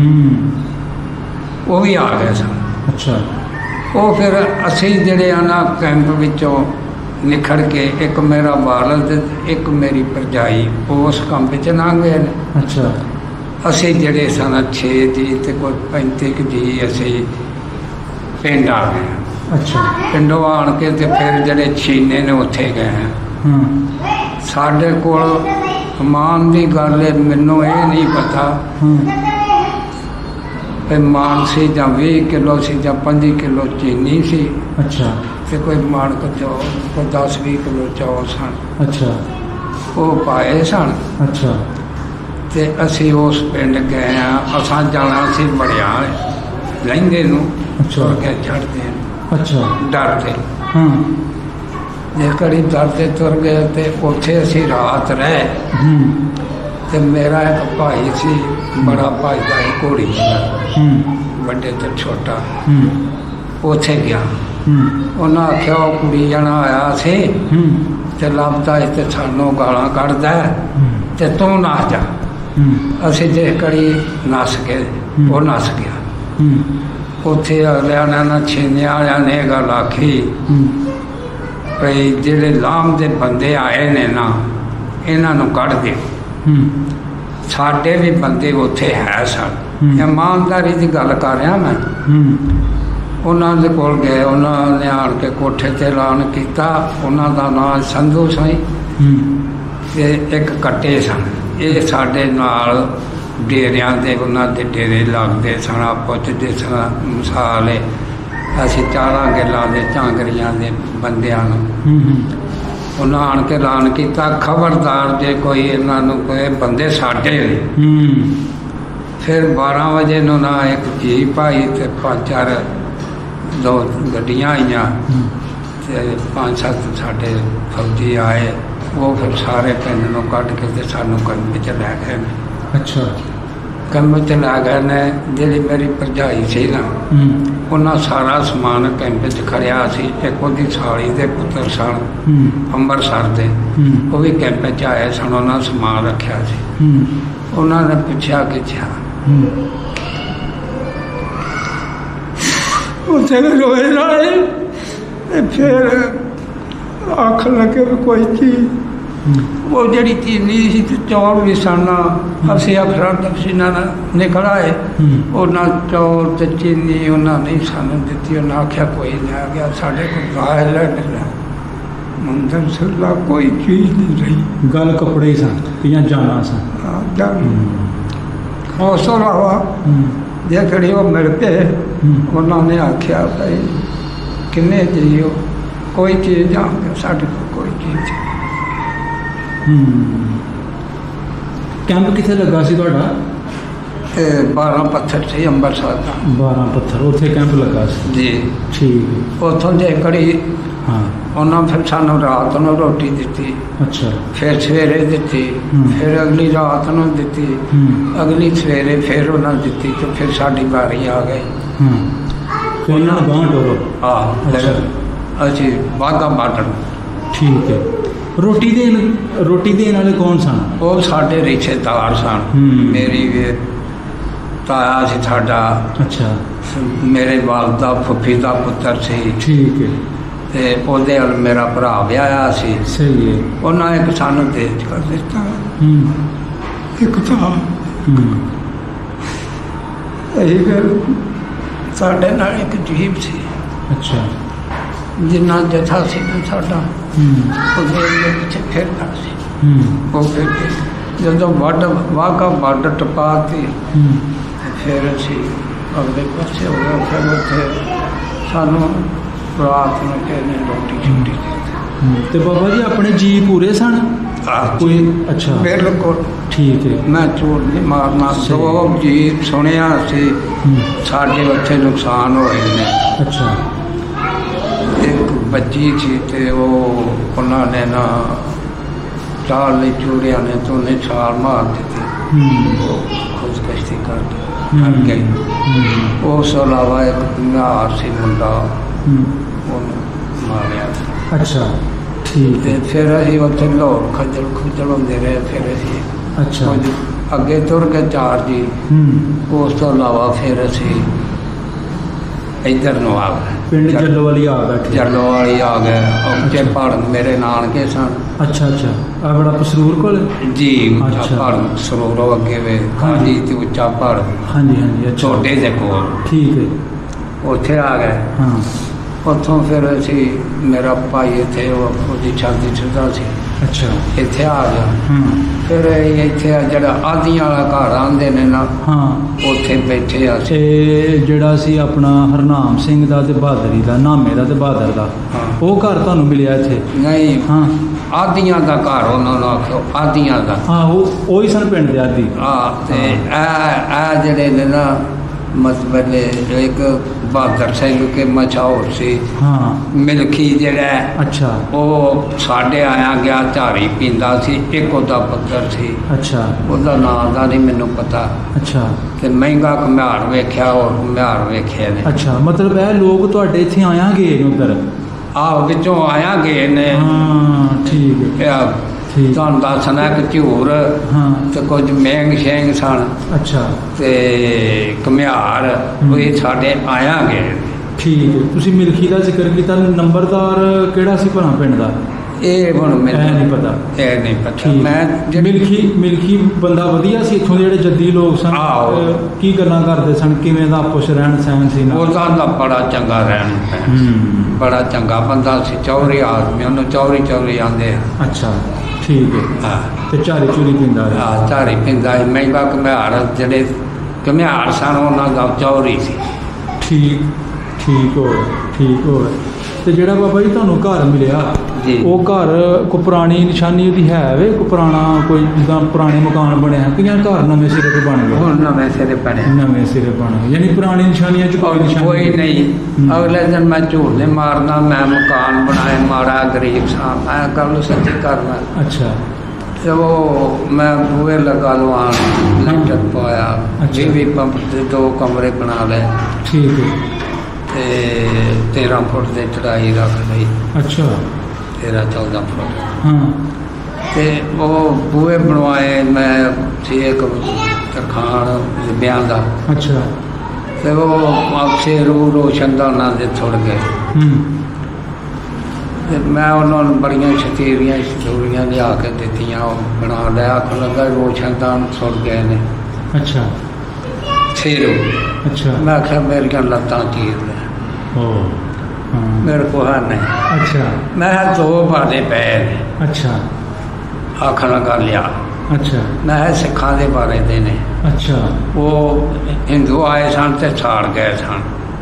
ਉਹ ਵੀ ਆ ਗਏ ਸਨ। ਅੱਛਾ। ਉਹ ਫਿਰ ਅਸੀਂ ਜਿਹੜੇ ਆ ਨਾ ਕੈਂਪ ਵਿੱਚੋਂ ਨਿਖੜ ਕੇ, ਇੱਕ ਮੇਰਾ ਬਾਲਦ ਤੇ ਇੱਕ ਮੇਰੀ ਭਰਜਾਈ ਉਸ ਕੰਮ ਵਿੱਚ ਲੰਘ ਗਏ ਨੇ। ਅੱਛਾ। ਅਸੀਂ ਜਿਹੜੇ ਸਨ 6 ਜੀ ਤੇ ਕੋਈ 35 ਜੀ ਅਸੀਂ ਪਿੰਡ ਆ ਗਏ। ਅੱਛਾ। ਪਿੰਡੋਂ ਆਣ ਕੇ ਤੇ ਫਿਰ ਜਿਹੜੇ ਛੀਨੇ ਨੇ ਉੱਥੇ ਗਏ। ਸਾਡੇ ਕੋਲ ਮਾਨ ਦੀ ਗੱਲ ਹੈ, ਮੈਨੂੰ ਇਹ ਨਹੀਂ ਪਤਾ ਕਿ ਮਾਨ ਸੀ ਜਾਂ 20 ਕਿਲੋ ਸੀ ਜਾਂ 5 ਕਿਲੋ ਚੀਨੀ ਸੀ। ਅੱਛਾ। ਤੇ ਕੋਈ ਮਾਣ ਚੌਲ, ਕੋਈ 10-20 ਕਿਲੋ ਚੌਲ ਸਨ। ਅੱਛਾ। ਉਹ ਪਾਏ ਸਨ। ਅੱਛਾ। ਤੇ ਅਸੀਂ ਉਸ ਪਿੰਡ ਗਏ ਹਾਂ। ਅਸਾਂ ਜਾਣਾ ਸੀ ਬੜਿਆ ਲਹਿੰਗੇ ਨੂੰ। ਅੱਛਾ। ਕੇ ਛੱਡਦੇ। ਅੱਛਾ। ਡਰਦੇ। ਜੇ ਕੜੀ ਡਰਦੇ ਤੁਰ ਗਏ ਤੇ ਉੱਥੇ ਅਸੀਂ ਰਾਤ ਰਹੇ। ਤੇ ਮੇਰਾ ਇੱਕ ਭਾਈ ਸੀ, ਬੜਾ ਭਾਈ ਦਾ ਘੋੜੀ, ਵੱਡੇ ਤੋਂ ਛੋਟਾ, ਉੱਥੇ ਗਿਆ। ਉਹਨਾਂ ਆਖਿਆ ਉਹ ਕੁੜੀ ਜਣਾ ਆਇਆ ਸੀ ਤੇ ਲੱਭਦਾ ਤੇ ਸਾਨੂੰ ਗਾਲਾਂ ਕੱਢਦਾ ਤੇ ਤੂੰ ਨਾ ਜਾ। ਅਸੀਂ ਜੇ ਕੜੀ ਨੱਸ ਕੇ ਉਹ ਨੱਸ ਗਿਆ। ਉੱਥੇ ਅਗਲਿਆਂ ਨੇ ਨਾ ਛੀਨਿਆਂ ਵਾਲਿਆਂ ਨੇ ਗੱਲ ਆਖੀ ਭਈ ਜਿਹੜੇ ਲਾਮ ਦੇ ਬੰਦੇ ਆਏ ਨੇ ਨਾ, ਇਹਨਾਂ ਨੂੰ ਕੱਢ ਦਿਓ। ਸਾਡੇ ਵੀ ਬੰਦੇ ਉੱਥੇ ਹੈ ਸਨ। ਇਮਾਨਦਾਰੀ ਦੀ ਗੱਲ ਕਰ ਰਿਹਾ ਮੈਂ। ਉਹਨਾਂ ਦੇ ਕੋਲ ਗਏ, ਉਹਨਾਂ ਨੇ ਆਣ ਕੇ ਕੋਠੇ ਤੇ ਐਲਾਨ ਕੀਤਾ। ਉਹਨਾਂ ਦਾ ਨਾਂ ਸੰਧੂ ਸਾਈ ਤੇ ਇੱਕ ਕੱਟੇ ਸਨ। ਇਹ ਸਾਡੇ ਨਾਲ ਡੇਰਿਆਂ ਦੇ, ਉਹਨਾਂ ਦੇ ਡੇਰੇ ਲੱਗਦੇ ਸਨ। ਆਪੋ 'ਚ ਜਿਸ ਤਰ੍ਹਾਂ ਮਿਸਾਲ ਹੈ, ਅਸੀਂ 4 ਗੱਲਾਂ ਦੇ ਝਾਂਗਰੀਆਂ ਦੇ ਬੰਦਿਆਂ ਨੂੰ ਉਹਨਾਂ ਆਣ ਕੇ ਐਲਾਨ ਕੀਤਾ, ਖਬਰਦਾਰ ਜੇ ਕੋਈ ਇਹਨਾਂ ਨੂੰ ਕੋਈ ਬੰਦੇ ਸਾਡੇ ਨੇ। ਫਿਰ 12 ਵਜੇ ਨੂੰ ਨਾ ਇੱਕ ਜੀਪ ਆਈ ਤੇ 5-4 2 ਗੱਡੀਆਂ ਆਈਆਂ ਤੇ 5-7 ਸਾਡੇ ਫੌਜੀ ਆਏ। ਉਹ ਫਿਰ ਸਾਰੇ ਪਿੰਡ ਨੂੰ ਕੱਢ ਕੇ ਤੇ ਸਾਨੂੰ ਕੈਂਪ ਵਿੱਚ ਲੈ ਗਏ ਨੇ। ਅੱਛਾ। ਕੈਂਪ ਵਿੱਚ ਲੈ ਗਏ ਨੇ। ਜਿਹੜੀ ਮੇਰੀ ਭਰਜਾਈ ਸੀ ਨਾ, ਉਹਨਾਂ ਸਾਰਾ ਸਮਾਨ ਕੈਂਪ ਵਿੱਚ ਖੜਿਆ ਸੀ। ਇੱਕ ਉਹਦੀ ਸਾਲੀ ਦੇ ਪੁੱਤਰ ਸਨ ਅੰਮ੍ਰਿਤਸਰ ਦੇ, ਉਹ ਵੀ ਕੈਂਪ ਵਿੱਚ ਆਏ ਸਨ। ਉਹਨਾਂ ਸਮਾਨ ਰੱਖਿਆ ਸੀ। ਉਹਨਾਂ ਨੇ ਪੁੱਛਿਆ ਕਿ ਉੱਥੇ ਰੋਏ ਰਾਏ ਤੇ ਫਿਰ ਆਖਣ ਲੱਗੇ ਵੀ ਕੋਈ ਚੀਜ਼, ਉਹ ਜਿਹੜੀ ਚੀਨੀ ਸੀ ਤੇ ਚੌਲ ਵੀ ਸਨ। ਅਸੀਂ ਅਫਰਾਂ ਤਫਸੀਨਾਂ ਨਾਲ ਨਿਕਲ ਆਏ। ਉਹਨਾਂ ਚੌਲ ਤੇ ਚੀਨੀ ਉਹਨਾਂ ਨਹੀਂ ਸਾਨੂੰ ਦਿੱਤੀ। ਉਹਨਾਂ ਆਖਿਆ ਕੋਈ ਨਹੀਂ ਆ ਗਿਆ ਸਾਡੇ ਕੋਲ। ਮੰਦਰ ਸੁਲਾ ਕੋਈ ਚੀਜ਼ ਨਹੀਂ ਰਹੀ। ਗੱਲ ਕੱਪੜੇ ਹੀ ਸਨ ਜਾਂ ਜਾਣਾ ਸਨ। ਉਸ ਤੋਂ ਇਲਾਵਾ ਜਿਹੜੀ ਉਹ ਮਿਲ ਕੇ ਉਹਨਾਂ ਨੇ ਆਖਿਆ ਭਾਈ ਕਿੰਨੇ ਜੀਓ ਕੋਈ ਚੀਜ਼ ਆ ਸਾਡੇ ਕੋਲ ਕੋਈ ਚੀਜ਼। ਕੈਂਪ ਕਿੱਥੇ ਲੱਗਾ ਸੀ ਤੁਹਾਡਾ? 12 ਪੱਥਰ ਸੀ ਅੰਮ੍ਰਿਤਸਰ ਦਾ। 12 ਪੱਥਰ ਉੱਥੇ ਕੈਂਪ ਲੱਗਾ ਸੀ ਜੀ। ਠੀਕ। ਉੱਥੋਂ ਦੇ ਕੜੀ ਹਾਂ ਉਹਨਾਂ ਫਿਰ ਸਾਨੂੰ ਰਾਤ ਨੂੰ ਰੋਟੀ ਦਿੱਤੀ। ਅੱਛਾ। ਫਿਰ ਸਵੇਰੇ ਦਿੱਤੀ, ਫਿਰ ਅਗਲੀ ਰਾਤ ਨੂੰ ਦਿੱਤੀ, ਅਗਲੀ ਸਵੇਰੇ ਫਿਰ ਉਹਨਾਂ ਨੂੰ ਦਿੱਤੀ ਤੇ ਫਿਰ ਸਾਡੀ ਵਾਰੀ ਆ ਗਈ। ਫਿਰ ਉਹਨਾਂ ਨੂੰ ਬਾਂਹ ਟੋਰੋ। ਅਸੀਂ ਵਾਹਗਾ ਬਾਰਡਰ। ਠੀਕ ਹੈ। ਰੋਟੀ ਦੇਣ ਵਾਲੇ ਕੌਣ ਸਨ? ਉਹ ਸਾਡੇ ਰਿਸ਼ਤੇਦਾਰ ਸਨ। ਮੇਰੀ ਵੀ ਤਾਇਆ ਸੀ ਸਾਡਾ। ਅੱਛਾ। ਮੇਰੇ ਵਾਲਦਾ ਫੁੱਫੀ ਦਾ ਪੁੱਤਰ ਸੀ। ਠੀਕ ਹੈ। ਤੇ ਉਹਦੇ ਨਾਲ ਮੇਰਾ ਭਰਾ ਵਿਆਹਿਆ ਸੀ। ਸਹੀ ਹੈ। ਉਹਨਾਂ ਇੱਕ ਸਾਨੂੰ ਦੇਜ ਕਰ ਦਿੱਤਾ। ਇੱਕ ਤਾਂ ਇਹ ਫਿਰ ਸਾਡੇ ਨਾਲ ਇੱਕ ਜੀਬ ਸੀ। ਅੱਛਾ। ਜਿੰਨਾ ਜਥਾ ਸੀ ਨਾ ਸਾਡਾ ਉਹਦੇ ਪਿੱਛੇ ਫਿਰਦਾ ਸੀ। ਉਹ ਫਿਰ ਜਦੋਂ ਵਾਹਗਾ ਬਾਰਡਰ ਟਪਾ ਕੇ ਫਿਰ ਅਸੀਂ ਅਗਲੇ ਪਾਸੇ ਹੋ ਗਏ। ਫਿਰ ਉੱਥੇ ਸਾਨੂੰ ਰਾਤ ਨੂੰ ਕਹਿੰਦੇ ਰੋਟੀ ਛੁੱਟੀ ਦਿੱਤੀ। ਤੇ ਬਾਬਾ ਜੀ ਆਪਣੇ ਜੀ ਪੂਰੇ ਸਨ ਕੋਈ? ਅੱਛਾ। ਬਿਲਕੁਲ ਠੀਕ ਹੈ। ਮੈਂ ਝੂਠ ਨਹੀਂ ਮਾਰਨਾ। ਦੋ ਜੀ ਸੁਣਿਆ ਸੀ ਸਾਡੇ ਉੱਥੇ ਨੁਕਸਾਨ ਹੋਏ ਨੇ। ਅੱਛਾ। ਇੱਕ ਬੱਚੀ ਸੀ ਤੇ ਉਹਨਾਂ ਨੇ ਨਾ ਚਾਲ ਲਈ ਚੂੜਿਆਂ ਨੇ ਤੇ ਉਹਨੇ ਛਾਲ ਮਾਰ ਦਿੱਤੀ। ਖੁਦਕਸ਼ੀ ਕਰ ਗਈ। ਉਸ ਤੋਂ ਇਲਾਵਾ ਇੱਕ ਘੁਮਿਆਰ ਸੀ ਮੁੰਡਾ, ਉਹਨੂੰ ਮਾਰਿਆ। ਅੱਛਾ। ਠੀਕ। ਤੇ ਫਿਰ ਅਸੀਂ ਉੱਥੇ ਲਾਹੌਰ ਖੱਜਲ ਹੁੰਦੇ ਰਹੇ। ਫਿਰ ਅਸੀਂ ਅੱਛਾ ਅੱਗੇ ਤੁਰ ਕੇ 4 ਜੀ। ਉਸ ਤੋਂ ਇਲਾਵਾ ਫਿਰ ਅਸੀਂ ਇੱਧਰ ਨੂੰ ਆ ਗਏ। ਪਿੰਡ ਜੱਲੋਵਾਲੀ ਆ ਗਏ। ਜੱਲੋਵਾਲੀ ਆ ਗਏ। ਉੱਚੇ ਪਹਾੜ ਮੇਰੇ ਨਾਨਕੇ ਸਨ। ਅੱਛਾ ਅੱਛਾ। ਆ ਬੜਾ ਪਸਰੂਰ ਕੋਲ ਜੀ। ਉੱਚਾ ਪਹਾੜ ਸਰੋਵਰ ਅੱਗੇ ਵੇ ਕਾਜੀ ਤੇ ਉੱਚਾ ਪਹਾੜ। ਹਾਂਜੀ ਹਾਂਜੀ। ਛੋਟੇ ਜਿਹੇ ਕੋਲ। ਠੀਕ ਹੈ। ਉੱਥੇ ਆ ਗਏ। ਹਾਂ। ਉੱਥੋਂ ਫਿਰ ਅਸੀਂ ਮੇਰਾ ਭਾਈ ਇੱਥੇ ਉਹਦੀ ਛਾਤੀ ਛੁੱਟਾ ਸੀ। ਅੱਛਾ। ਇੱਥੇ ਆ ਗਿਆ। ਫਿਰ ਇੱਥੇ ਜਿਹੜਾ ਆਦੀਆਂ ਵਾਲਾ ਘਰ ਆਉਂਦੇ ਨੇ ਨਾ। ਹਾਂ। ਉੱਥੇ ਬੈਠੇ ਆ। ਇਹ ਜਿਹੜਾ ਸੀ ਆਪਣਾ ਹਰਨਾਮ ਸਿੰਘ ਦਾ ਤੇ ਬਹਾਦਰੀ ਦਾ, ਨਾਮੇ ਦਾ ਤੇ ਬਹਾਦਰ ਦਾ, ਉਹ ਘਰ ਤੁਹਾਨੂੰ ਮਿਲਿਆ ਇੱਥੇ? ਨਹੀਂ। ਹਾਂ। ਆਦੀਆਂ ਦਾ ਘਰ ਉਹਨਾਂ ਨੂੰ ਆਖੋ ਆਦੀਆਂ ਦਾ। ਹਾਂ ਉਹ ਹੀ ਸਨ ਪਿੰਡ ਦੇ ਆਦੀ। ਹਾਂ। ਤੇ ਇਹ ਜਿਹੜੇ ਨੇ ਨਾ ਮਤਲਬ ਇੱਕ ਬਹਾਦਰ ਸਿੰਘ ਕੇ ਮਸ਼ਹੂਰ ਸੀ। ਹਾਂ। ਮਿਲਖੀ ਜਿਹੜਾ। ਅੱਛਾ। ਉਹ ਸਾਡੇ ਆਇਆ ਗਿਆ ਝਾੜੀ ਪੀਂਦਾ ਸੀ। ਇੱਕ ਉਹਦਾ ਪੁੱਤਰ ਸੀ। ਅੱਛਾ। ਉਹਦਾ ਨਾਂ ਦਾ ਨਹੀਂ ਮੈਨੂੰ ਪਤਾ। ਅੱਛਾ। ਤੇ ਮਹਿੰਗਾ ਘੁਮਿਆਰ ਵੇਖਿਆ ਔਰ ਘੁਮਿਆਰ ਵੇਖੇ ਨੇ। ਅੱਛਾ। ਮਤਲਬ ਇਹ ਲੋਕ ਤੁਹਾਡੇ ਇੱਥੇ ਆਇਆ ਗਏ ਨੇ ਉੱਧਰ? ਆਹ ਵਿੱਚੋਂ ਆਇਆ ਗਏ ਨੇ। ਹਾਂ। ਠੀਕ ਹੈ। ਤੁਹਾਨੂੰ ਦੱਸਣਾ ਕਿ ਝੂਰ ਤੇ ਕੁਝ ਮਹਿੰਗ ਸ਼ਹਿੰਗ ਸਨ। ਅੱਛਾ। ਤੇ ਘੁਮਿਆਰ ਉਹ ਸਾਡੇ ਆਇਆ ਗਏ। ਠੀਕ ਹੈ। ਤੁਸੀਂ ਮਿਲਖੀ ਦਾ ਜ਼ਿਕਰ ਕੀਤਾ। ਨੰਬਰਦਾਰ ਕਿਹੜਾ ਸੀ ਭਲਾ ਪਿੰਡ ਦਾ? ਇਹ ਹੁਣ ਮੈਨੂੰ ਨਹੀਂ ਪਤਾ। ਇਹ ਨਹੀਂ ਪਤਾ। ਮੈਂ ਮਿਲਖੀ ਬੰਦਾ ਵਧੀਆ ਸੀ ਇੱਥੋਂ ਦੇ ਜਿਹੜੇ ਜੱਦੀ ਲੋਕ ਸਨ? ਕੀ ਗੱਲਾਂ ਕਰਦੇ ਸਨ? ਕਿਵੇਂ ਦਾ ਆਪਸ ਰਹਿਣ ਸਹਿਣ ਸੀ? ਉਹਦਾ ਬੜਾ ਚੰਗਾ ਰਹਿਣ ਸਹਿਣ। ਬੜਾ ਚੰਗਾ ਬੰਦਾ ਸੀ। ਚੌਧਰੀ ਆਦਮੀ। ਉਹਨੂੰ ਚੌਧਰੀ ਆਉਂਦੇ ਆ। ਅੱਛਾ। ਠੀਕ ਹੈ। ਹਾਂ। ਤੇ ਝਾੜੀ ਚੂਰੀ ਪੀਂਦਾ? ਹਾਂ। ਝਾੜੀ ਪੀਂਦਾ। ਮਹਿੰਗਾ ਘੁਮਿਆਰ ਜਿਹੜੇ ਘੁਮਿਆਰ ਸਨ ਉਹਨਾਂ ਦਾ ਚੌਧਰੀ ਸੀ। ਠੀਕ ਹੋ। ਤੇ ਜਿਹੜਾ ਬਾਬਾ ਜੀ ਤੁਹਾਨੂੰ ਘਰ ਮਿਲਿਆ ਉਹ ਘਰ ਕੋਈ ਪੁਰਾਣੀ ਨਿਸ਼ਾਨੀ ਉਹਦੀ ਹੈ ਵੇ? ਕੋਈ ਪੁਰਾਣਾ ਕੋਈ ਜਿੱਦਾਂ ਪੁਰਾਣੇ ਮਕਾਨ ਬਣਿਆ ਕਿ ਜਾਂ ਘਰ ਨਵੇਂ ਸਿਰੇ ਤੋਂ ਬਣ ਗਿਆ? ਹੁਣ ਨਵੇਂ ਸਿਰੇ ਬਣ ਗਏ। ਯਾਨੀ ਪੁਰਾਣੀ ਨਿਸ਼ਾਨੀਆਂ ਚ ਕੋਈ ਨਹੀਂ। ਅਗਲੇ ਦਿਨ ਮੈਂ ਝੂਠ ਨਹੀਂ ਮਾਰਨਾ। ਮੈਂ ਮਕਾਨ ਬਣਾਏ ਮਾੜਾ ਗਰੀਬ ਸਾਂ। ਮੈਂ ਗੱਲ ਸੱਚੀ ਕਰਨਾ। ਅੱਛਾ। ਤੇ ਉਹ ਮੈਂ ਬੂਹੇ ਲਗਾ ਲਵਾਨ ਲੈਂਟਰ ਪਾਇਆ। ਵੀ ਪੰਪ ਦੇ 2 ਕਮਰੇ ਬਣਾ ਲਏ। ਠੀਕ ਹੈ। ਤੇ 13 ਫੁੱਟ ਦੀ ਚੜਾਈ ਰੱਖ ਲਈ। ਅੱਛਾ। 13-14 ਫੁੱਟ। ਹਾਂ। ਤੇ ਉਹ ਬੂਹੇ ਬਣਵਾਏ ਮੈਂ ਸੀ ਇੱਕ ਤਰਖਾਣ ਬਿਆਂ ਦਾ। ਅੱਛਾ। ਤੇ ਉਹ ਆਪਸੇ ਰੋਸ਼ਨ ਦਾ ਉਹਨਾਂ ਦੇ ਥੁੜ ਗਏ। ਤੇ ਮੈਂ ਉਹਨਾਂ ਨੂੰ ਬੜੀਆਂ ਸ਼ਤੀਰੀਆਂ ਲਿਆ ਕੇ ਦਿੱਤੀਆਂ। ਉਹ ਬਣਾ ਲਿਆ। ਆਖਣ ਲੱਗਾ ਰੋਸ਼ਨਦਾਨ ਥੁੜ ਗਏ ਨੇ। ਅੱਛਾ। ਅੱਛਾ। ਮੈਂ ਆਖਿਆ ਮੇਰੀਆਂ ਲੱਤਾਂ ਚੀਰ ਲੈ। हाँ मेरे को है नहीं। अच्छा मैं दो बारे पै ने अच्छा आखन लगा लिया। अच्छा मैं सिखा के बारे दे ने। अच्छा वो हिंदू आए सन ते छाड़ गए सन।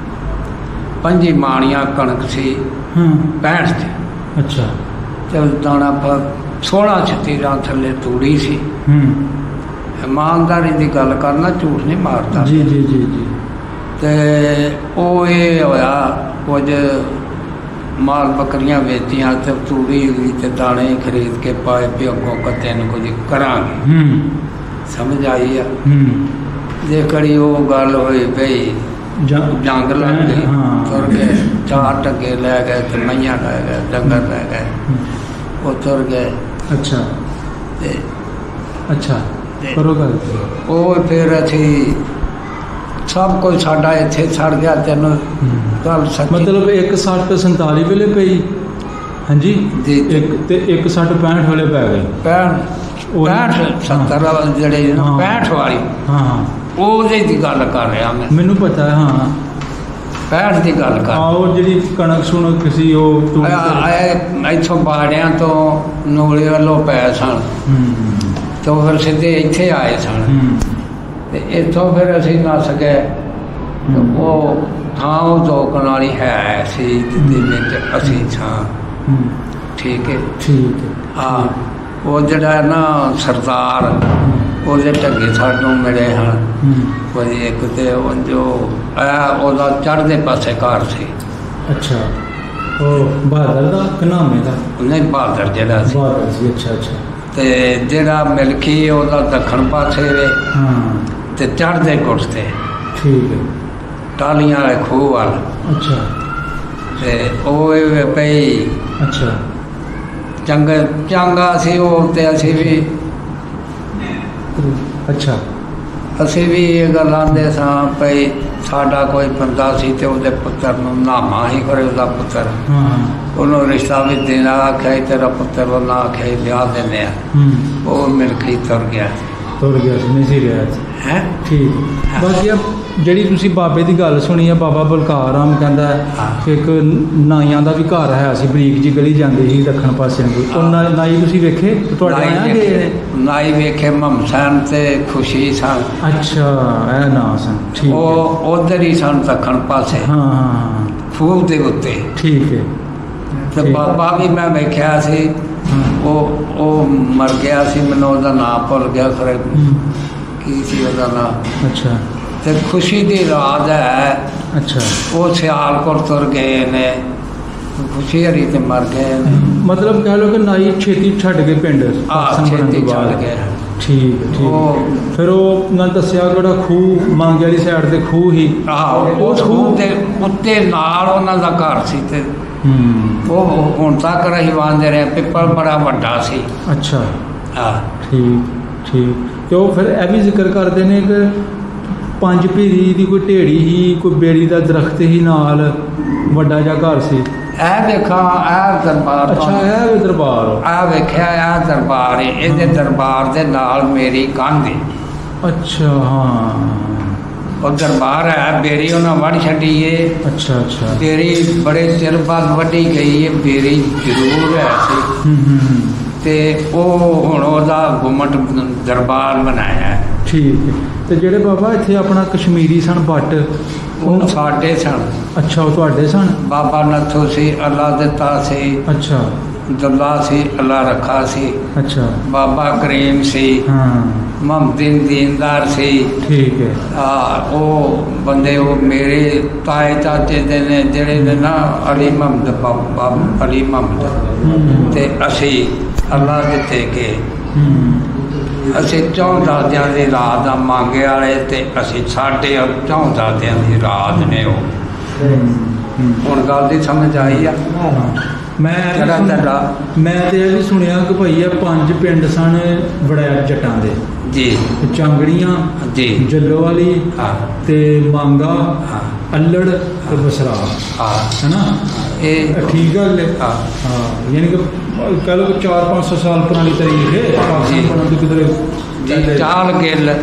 5 माणियां कणक सी हाँ 65 थे। अच्छा ते दाना पर 16 13 थले तूड़ी सी। ईमानदारी की गल करना, झूठ नहीं मारता। जी जी जी जी ते ਉਹ ਇਹ ਹੋਇਆ ਕੁਝ ਮਾਲ ਬੱਕਰੀਆਂ ਵੇਚੀਆਂ ਤੇ ਤੂੜੀ ਵੀ ਤੇ ਦਾਣੇ ਖਰੀਦ ਕੇ ਪਾਏ ਵੀ ਅੱਗੋਂ ਕੱਤਿਆਂ ਨੂੰ ਕੁਝ ਕਰਾਂਗੇ। ਸਮਝ ਆਈ ਆ। ਜੇ ਕੜੀ ਉਹ ਗੱਲ ਹੋਈ ਬਈ ਜੰਗ ਲੱਗ ਗਈ, ਤੁਰ ਗਏ 4 ਟੱਗੇ ਲੈ ਗਏ ਤੇ ਮਈਆਂ ਲੈ ਗਏ, ਡੰਗਰ ਲੈ ਗਏ, ਉਹ ਤੁਰ ਗਏ। ਅੱਛਾ ਤੇ ਅੱਛਾ ਕਰੋ ਗੱਲ। ਉਹ ਫਿਰ ਅਸੀਂ सब कुछ साडा इत्थे छड़ गया। तेन गल सच्ची मतलब 1:47 वेले पई। हाँ जी जी एक ते 1:65 वेले पै गई। 65 70 जड़े 65 वाली। हाँ ਉਹਦੇ ਦੀ ਗੱਲ ਕਰ ਰਿਹਾ ਮੈਂ। ਮੈਨੂੰ ਪਤਾ ਹੈ। ਹਾਂ 65 ਦੀ ਗੱਲ ਕਰ। ਉਹ ਜਿਹੜੀ ਕਣਕ ਸੁਣਕ ਸੀ ਉਹ ਇੱਥੋਂ ਬਾੜਿਆਂ ਤੋਂ ਨੂਲੇ ਵੱਲੋਂ ਪੈ ਸਨ ਤੇ ਫਿਰ ਸਿੱਧੇ ਇੱਥੇ ਆਏ ਸਨ। ਤੇ ਇੱਥੋਂ ਫਿਰ ਅਸੀਂ ਨੱਸ ਗਏ। ਉਹ ਥਾਂ ਉਹ 2 ਕਨਾਲੀ ਹੈ ਸੀ ਜਿਹਦੇ ਵਿੱਚ ਅਸੀਂ ਛਾਂ। ਠੀਕ ਹੈ ਠੀਕ ਹੈ। ਹਾਂ ਉਹ ਜਿਹੜਾ ਨਾ ਸਰਦਾਰ ਉਹਦੇ ਢੱਗੇ ਸਾਨੂੰ ਮਿਲੇ ਹਨ। ਕੋਈ ਇੱਕ ਤੇ ਉਹ ਜੋ ਉਹਦਾ ਚੜ੍ਹਦੇ ਪਾਸੇ ਘਰ ਸੀ। ਅੱਛਾ ਉਹ ਬਹਾਦਰ ਦਾ ਕਿ ਨਾਮੇ ਦਾ? ਨਹੀਂ ਬਹਾਦਰ ਜਿਹੜਾ ਸੀ। ਬਹਾਦਰ ਸੀ। ਅੱਛਾ ਅੱਛਾ। ਤੇ ਜਿਹੜਾ ਮਿਲਕੀ ਉਹਦਾ ਦੱਖਣ ਪਾਸੇ ਵੇ। ਹਾਂ ਤੇ ਚੜ੍ਹਦੇ ਗੁੱਟ ਤੇ। ਠੀਕ ਹੈ। ਟਾਹਲੀਆਂ ਵਾਲੇ ਖੂਹ ਵੱਲ। ਅੱਛਾ ਤੇ ਉਹ ਪਈ। ਅੱਛਾ ਚੰਗਾ ਸੀ ਉਹ। ਤੇ ਅਸੀਂ ਵੀ ਅੱਛਾ ਅਸੀਂ ਵੀ ਇਹ ਗੱਲ ਆਂਦੇ ਸਾਂ ਪਈ ਸਾਡਾ ਕੋਈ ਬੰਦਾ ਸੀ ਤੇ ਉਹਦੇ ਪੁੱਤਰ ਨੂੰ ਨਾਮਾ ਹੀ ਕਰੇ। ਉਹਦਾ ਪੁੱਤਰ ਉਹਨੂੰ ਰਿਸ਼ਤਾ ਵੀ ਦੇਣਾ ਆਖਿਆ, ਤੇਰਾ ਪੁੱਤਰ ਉਹ ਨਾ ਆਖਿਆ ਵਿਆਹ ਦਿੰਦੇ ਆ। ਉਹ ਮਿਲਕੀ ਤੁਰ ਗਿਆ ਸੀ, ਨਹੀਂ ਸੀ ਰਿਹਾ ਹੈ। ਠੀਕ। ਬਾਕੀ ਜਿਹੜੀ ਤੁਸੀਂ ਬਾਬੇ ਦੀ ਗੱਲ ਸੁਣੀ ਹੈ, ਬਾਬਾ ਬਲਕਾਰ ਰਾਮ ਕਹਿੰਦਾ ਕਿ ਇੱਕ ਨਾਈਆਂ ਦਾ ਵੀ ਘਰ ਹੈ ਸੀ, ਬਰੀਕ ਜੀ ਗਲੀ ਜਾਂਦੀ ਸੀ ਦੱਖਣ ਪਾਸੇ ਨੂੰ। ਉਹ ਨਾਈ ਤੁਸੀਂ ਵੇਖੇ? ਤੁਹਾਡੇ ਆਇਆ ਗਏ ਨਾਈ ਵੇਖੇ ਮਮਸਨ ਤੇ ਖੁਸ਼ੀ ਸਨ। ਅੱਛਾ ਇਹ ਨਾਂ ਸਨ। ਠੀਕ ਉਹ ਉਧਰ ਹੀ ਸਨ ਦੱਖਣ ਪਾਸੇ। ਹਾਂ ਹਾਂ ਖੂਹ ਦੇ ਉੱਤੇ। ਠੀਕ ਹੈ। ਤੇ ਬਾਬਾ ਵੀ ਮੈਂ ਵੇਖਿਆ ਸੀ। ਉਹ ਮਰ ਗਿਆ ਸੀ, ਮੈਨੂੰ ਉਹਦਾ ਨਾਮ ਭੁੱਲ ਗਿਆ ਖਰੇ ਕੀ ਸੀ ਉਹਦਾ ਨਾਮ। ਅੱਛਾ ਤੇ ਖੁਸ਼ੀ ਦੀ ਰਾਤ ਹੈ। ਅੱਛਾ ਉਹ ਸਿਆਲਕੋਟ ਤੁਰ ਗਏ ਨੇ, ਖੁਸ਼ੀ ਹਰੀ ਤੇ ਮਰ ਗਏ ਨੇ। ਮਤਲਬ ਕਹਿ ਲਓ ਕਿ ਨਾਈ ਛੇਤੀ ਛੱਡ ਕੇ ਪਿੰਡ ਛੇਤੀ ਛੱਡ ਗਏ। ਠੀਕ ਠੀਕ। ਫਿਰ ਉਹ ਉਹਨਾਂ ਦੱਸਿਆ ਕਿਹੜਾ ਖੂਹ ਮੰਗੇ ਵਾਲੀ ਸਾਈਡ ਤੇ ਖੂਹ ਹੀ। ਉਹ ਖੂਹ ਦੇ ਉੱਤੇ ਨਾਲ ਉਹਨਾਂ ਦਾ ਘਰ ਸੀ। ਤੇ ਉਹ ਹੁਣ ਤੱਕ ਰਹੀ ਵਾਂਦੇ ਰਹੇ। ਪਿੱਪਲ ਬੜਾ ਵੱਡਾ ਸੀ। ਅੱਛਾ ਹਾਂ ਠੀਕ ਠੀਕ। ਤੇ ਉਹ ਫਿਰ ਇਹ ਵੀ ਜ਼ਿਕਰ ਕਰਦੇ ਨੇ ਕਿ 5 ਪੀਰੀ ਦੀ ਕੋਈ ਢੇੜੀ ਹੀ, ਕੋਈ ਬੇੜੀ ਦਾ ਦਰਖਤ ਹੀ ਨਾਲ, ਵੱਡਾ ਜਿਹਾ ਘਰ ਸੀ। ਇਹ ਦੇਖਾਂ ਇਹ ਦਰਬਾਰ। ਅੱਛਾ ਇਹ ਦਰਬਾਰ। ਇਹ ਵੇਖਿਆ ਇਹ ਦਰਬਾਰ ਹੈ। ਇਹਦੇ ਦਰਬਾਰ ਦੇ ਨਾਲ ਮੇਰੀ ਕੰਧ ਹੈ। ਅੱਛਾ ਹਾਂ ਉਹ ਦਰਬਾਰ ਹੈ। ਬੇਰੀ ਉਹਨਾਂ ਵੱਢ ਛੱਡੀ ਏ। ਅੱਛਾ ਅੱਛਾ। ਬੇਰੀ ਬੜੇ ਚਿਰ ਬਾਅਦ ਵੱਢੀ ਗਈ ਹੈ। ਬੇਰੀ ਜ਼ਰੂਰ ਹੈ ਸੀ। ਤੇ ਉਹ ਹੁਣ ਉਹਦਾ ਗੁੰਮਟ ਦਰਬਾਰ ਬਣਾਇਆ ਹੈ। ਠੀਕ ਹੈ। ਤੇ ਜਿਹੜੇ ਬਾਬਾ ਇੱਥੇ ਆਪਣਾ ਕਸ਼ਮੀਰੀ ਸਨ ਭੱਟ, ਉਹ ਸਾਡੇ ਸਨ। ਅੱਛਾ ਉਹ ਤੁਹਾਡੇ ਸਨ? ਬਾਬਾ ਨੱਥੂ ਸੀ, ਅੱਲਾ ਦਿੱਤਾ ਸੀ। ਅੱਛਾ ਦੁੱਲਾ ਸੀ, ਅੱਲਾ ਰੱਖਾ ਸੀ। ਅੱਛਾ ਬਾਬਾ ਕਰੀਮ ਸੀ। ਹਾਂ ਮੁਹੰਮਦੀਨ ਦੀਨਦਾਰ ਸੀ। ਠੀਕ ਹੈ। ਉਹ ਬੰਦੇ ਉਹ ਮੇਰੇ ਤਾਏ ਚਾਚੇ ਦੇ ਨੇ ਜਿਹੜੇ ਨੇ ਨਾ ਅਲੀ ਮੁਹੰਮਦ ਬਾਬਾ ਅਲੀ ਮੁਹੰਮਦ। ਤੇ ਅਸੀਂ ਅੱਲਾ ਦਿੱਤੇ ਕਿ ਅਸੀਂ 4 ਦਾਦਿਆਂ ਦੀ ਰਾਤ ਦਾ ਮੰਗੇ ਵਾਲੇ। ਤੇ ਅਸੀਂ ਸਾਡੇ 4 ਦਾਦਿਆਂ ਦੀ ਰਾਤ ਨੇ ਉਹ। ਹੁਣ ਗੱਲ ਦੀ ਸਮਝ ਆਈ ਆ। ਮੈਂ ਤੇ ਇਹ ਵੀ ਸੁਣਿਆ ਕਿ ਭਾਈ ਇਹ 5 ਪਿੰਡ ਸਨ ਵੜੈਲ ਜੱਟਾਂ ਦੇ ਜੀ। ਚਾਂਗੜੀਆਂ ਜੀ, ਜੱਲੋਵਾਲੀ ਤੇ ਮਾਂਗਾ, ਅੱਲੜ ਤੇ ਬਸਰਾ ਹੈ ਨਾ। ਇਹ ਠੀਕ ਗੱਲ ਹੈ। ਹਾਂ ਯਾਨੀ ਕਿ ਕਹ ਲਓ 400-500 ਸਾਲ ਪੁਰਾਣੀ ਤਾਰੀਖ ਹੈ। ਕਿਧਰੇ ਚਾਲ ਗਿੱਲ,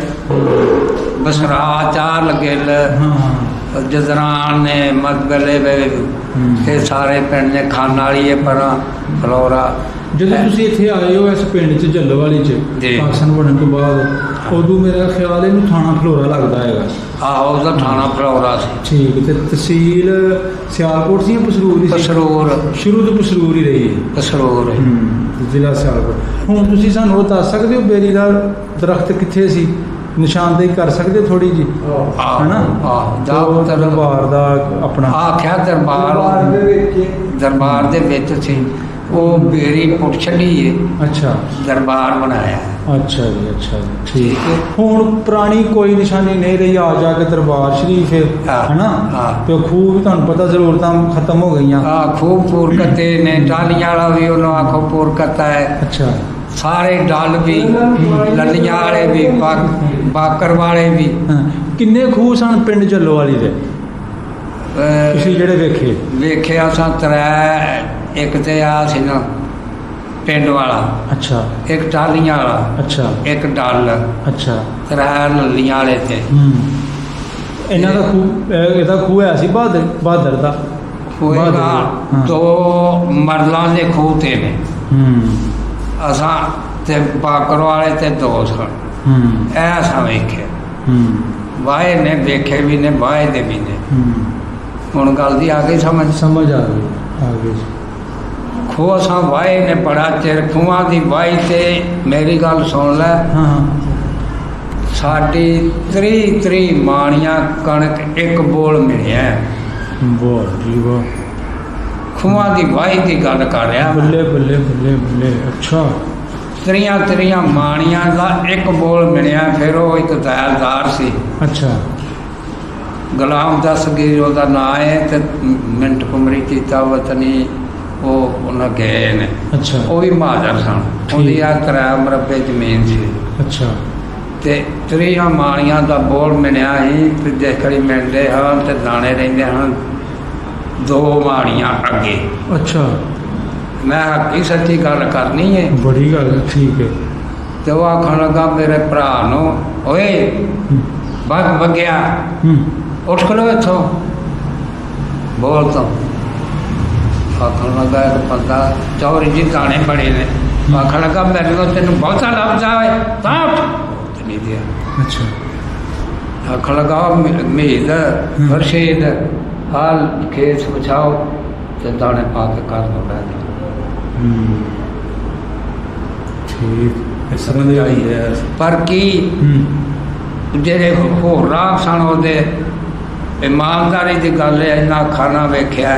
ਬਸਰਾ, ਚਾਲ ਗਿੱਲ, ਜਜ਼ਰਾਨ ਨੇ, ਮਦਗਲੇ ਤੇ ਸਾਰੇ ਪਿੰਡ ਨੇ ਖਾਣ ਵਾਲੀ ਹੈ ਪਰਾਂ ਫਲੋਰਾ। ਜਦੋਂ ਤੁਸੀਂ ਇੱਥੇ ਆਏ ਹੋ ਇਸ ਪਿੰਡ 'ਚ ਜੱਲੋਵਾਲੀ 'ਚ ਜੀ। ਪਾਕਿਸਤਾਨ ਬਣਨ ਤੋਂ ਬਾਅਦ ਉਦੋਂ ਮੇਰਾ ਖਿਆਲ ਇਹਨੂੰ ਥਾਣਾ ਫਲੋਰਾ ਲੱਗਦਾ ਹੈਗਾ। ਆਹੋ ਉਹਦਾ ਥਾਣਾ ਫਲੋਰਾ ਸੀ। ਠੀਕ। ਤੇ ਤਹਿਸੀਲ ਸਿਆਲਕੋਟ ਸੀ ਜਾਂ ਪਸਰੂਰ ਦੀ ਸੀ? ਪਸਰੂਰ। ਸ਼ੁਰੂ ਤੋਂ ਪਸਰੂਰ ਹੀ ਰਹੀ ਹੈ। ਪਸਰੂਰ। ਜ਼ਿਲ੍ਹਾ ਸਿਆਲਕੋਟ। ਹੁਣ ਤੁਸੀਂ ਸਾਨੂੰ ਉਹ ਦੱਸ ਸਕਦੇ ਹੋ ਬੇਰੀ ਦਾ ਦਰਖਤ ਕਿੱਥੇ ਸੀ? ਨਿਸ਼ਾਨਦੇਹੀ ਕਰ ਸਕਦੇ ਹੋ ਥੋੜੀ ਜੀ, ਹੈ ਨਾ? ਦਰਬਾਰ ਦਾ ਆਪਣਾ ਆਖਿਆ ਦਰਬਾਰ ਦੇ ਵਿੱਚ ਸੀ ਉਹ ਬੇਰੀ ਪੁੱਟ ਛੱਡੀ ਹੈ। ਅੱਛਾ। ਦਰਬਾਰ ਬਣਾਇਆ। ਅੱਛਾ ਜੀ, ਅੱਛਾ ਜੀ, ਠੀਕ ਹੈ। ਹੁਣ ਪੁਰਾਣੀ ਕੋਈ ਨਿਸ਼ਾਨੀ ਨਹੀਂ ਰਹੀ। ਆ ਜਾ ਕੇ ਦਰਬਾਰ ਸ਼ਰੀਫ ਹੈ ਨਾ, ਤੇ ਖੂਹ ਵੀ ਤੁਹਾਨੂੰ ਪਤਾ ਜ਼ਰੂਰਤਾਂ ਖਤਮ ਹੋ ਗਈਆਂ। ਖੂਹ ਪੂਰਕਤੇ ਨੇ ਟਾਲੀਆਂ ਵਾਲਾ ਵੀ ਉਹਨੂੰ ਆਖੋ ਪੂਰਕਤਾ ਹੈ। ਅੱਛਾ। ਸਾਰੇ ਡਲ ਵੀ ਲੱਲੀਆਂ ਵਾਲੇ ਵੀ ਬਾਕਰ ਵਾਲੇ ਵੀ। ਕਿੰਨੇ ਖੂਹ ਸਨ ਪਿੰਡ ਜੱਲੋਵਾਲੀ ਦੇ ਤੁਸੀਂ ਜਿਹੜੇ ਵੇਖਿਆ ਸਾਂ? 3। ਇੱਕ ਤੇ ਆ ਸੀ ਨਾ ਪਿੰਡ ਵਾਲਾ। ਅੱਛਾ। ਇੱਕ ਟਾਲੀਆਂ ਵਾਲਾ। ਅੱਛਾ। ਇੱਕ ਡਲ। ਅੱਛਾ। 3 ਲੱਲੀਆਂ ਵਾਲੇ ਤੇ। ਇਹਨਾਂ ਦਾ ਖੂਹ, ਇਹਦਾ ਖੂਹ ਹੈ ਸੀ ਬਹਾਦਰ ਦਾ। ਖੂਹ 2 ਮਰਲਾਂ ਦੇ ਖੂਹ ਤੇ ਨੇ। ਅਸਾਂ ਤੇ ਬਾਕਰ ਵਾਲੇ ਤੇ 2 ਸਨ। ਇਹ ਸਾਂ ਵੇਖਿਆ। ਵਾਹੇ ਨੇ ਵੇਖੇ ਵੀ ਨੇ, ਵਾਹੇ ਦੇ ਵੀ ਨੇ। ਹੁਣ ਗੱਲ ਦੀ ਆ ਗਈ ਸਮਝ ਆ ਗਈ। ਖੂਹ ਅਸਾਂ ਵਾਹੇ ਨੇ ਬੜਾ ਚਿਰ। ਖੂਹਾਂ ਦੀ ਵਾਹੀ ਤੇ ਮੇਰੀ ਗੱਲ ਸੁਣ ਲੈ। ਸਾਡੀ 3 ਮਾਣੀਆਂ ਕਣਕ 1 ਬੋਲ ਮਿਲਿਆ। ਵਾਹ ਜੀ ਵਾਹ। ਖੂਹਾਂ ਦੀ ਵਾਹੀ ਦੀ ਗੱਲ ਕਰ ਰਿਹਾ। ਬੱਲੇ ਬੱਲੇ ਬੱਲੇ ਬੱਲੇ। ਅੱਛਾ। 3 ਮਾਣੀਆਂ ਦਾ 1 ਬੋਲ ਮਿਲਿਆ। ਫਿਰ ਉਹ ਇੱਕ ਦਾਇਲਦਾਰ ਸੀ। ਅੱਛਾ। ਗੁਲਾਮ ਦਸਤਗੀਰ ਉਹਦਾ ਨਾਂ ਹੈ। ਤੇ ਮਿੰਟ ਕੁਮਰੀ ਕੀਤਾ ਵਤਨੀ ਉਹ ਉਹਨਾਂ ਗਏ ਨੇ। ਅੱਛਾ। ਉਹ ਵੀ ਮਹਾਜਰ ਸਨ। ਉਹਦੀ ਆ 3 ਮਰਬੇ ਜ਼ਮੀਨ ਸੀ। ਅੱਛਾ। ਤੇ 3 ਮਾਣੀਆਂ ਦਾ ਬੋਲ ਮਿਲਿਆ ਸੀ। ਤੇ ਦੇਖੜੀ ਮਿਲਦੇ ਹਨ ਤੇ ਦਾਣੇ ਰਹਿੰਦੇ ਹਨ 2 ਮਾਣੀਆਂ ਅੱਗੇ। ਅੱਛਾ। ਮੈਂ ਹੱਕੀ ਸੱਚੀ ਗੱਲ ਕਰਨੀ ਹੈ। ਬੜੀ ਗੱਲ। ਠੀਕ ਹੈ। ਤੇ ਉਹ ਆਖਣ ਲੱਗਾ ਮੇਰੇ ਭਰਾ ਨੂੰ, ਓਏ ਵਗਿਆ ਉੱਠ ਖਲੋ ਇੱਥੋਂ ਬੋਲ ਤੋਂ। ਆਖਣ ਲੱਗਾ ਇੱਕ ਬੰਦਾ ਚੌਰੀ ਜੀ ਦਾਣੇ ਬੜੇ ਨੇ। ਆਖਣ ਲੱਗਾ ਮੇਰੇ ਕੋਲ ਤੈਨੂੰ ਬਹੁਤਾ ਲੱਭਦਾ ਹੈ ਤਾਂ ਉੱਠ ਨਹੀਂ ਦਿਆ। ਅੱਛਾ। ਆਖਣ ਲੱਗਾ ਮੀਦ ਖੁਰਸ਼ੀਦ ਹਾਲ ਖੇਸ ਬਚਾਓ ਤੇ ਦਾਣੇ ਪਾ ਕੇ ਕਰ ਦੋ ਪੈ ਜਾ। ਠੀਕ। ਇਸ ਤਰ੍ਹਾਂ ਦੇ ਆਈ ਹੈ। ਪਰ ਕੀ ਜਿਹੜੇ ਹੋਰ ਰਾਹ ਸਨ ਉਹਦੇ ਇਮਾਨਦਾਰੀ ਦੀ ਗੱਲ ਹੈ। ਇੰਨਾ ਖਾਣਾ ਵੇਖਿਆ।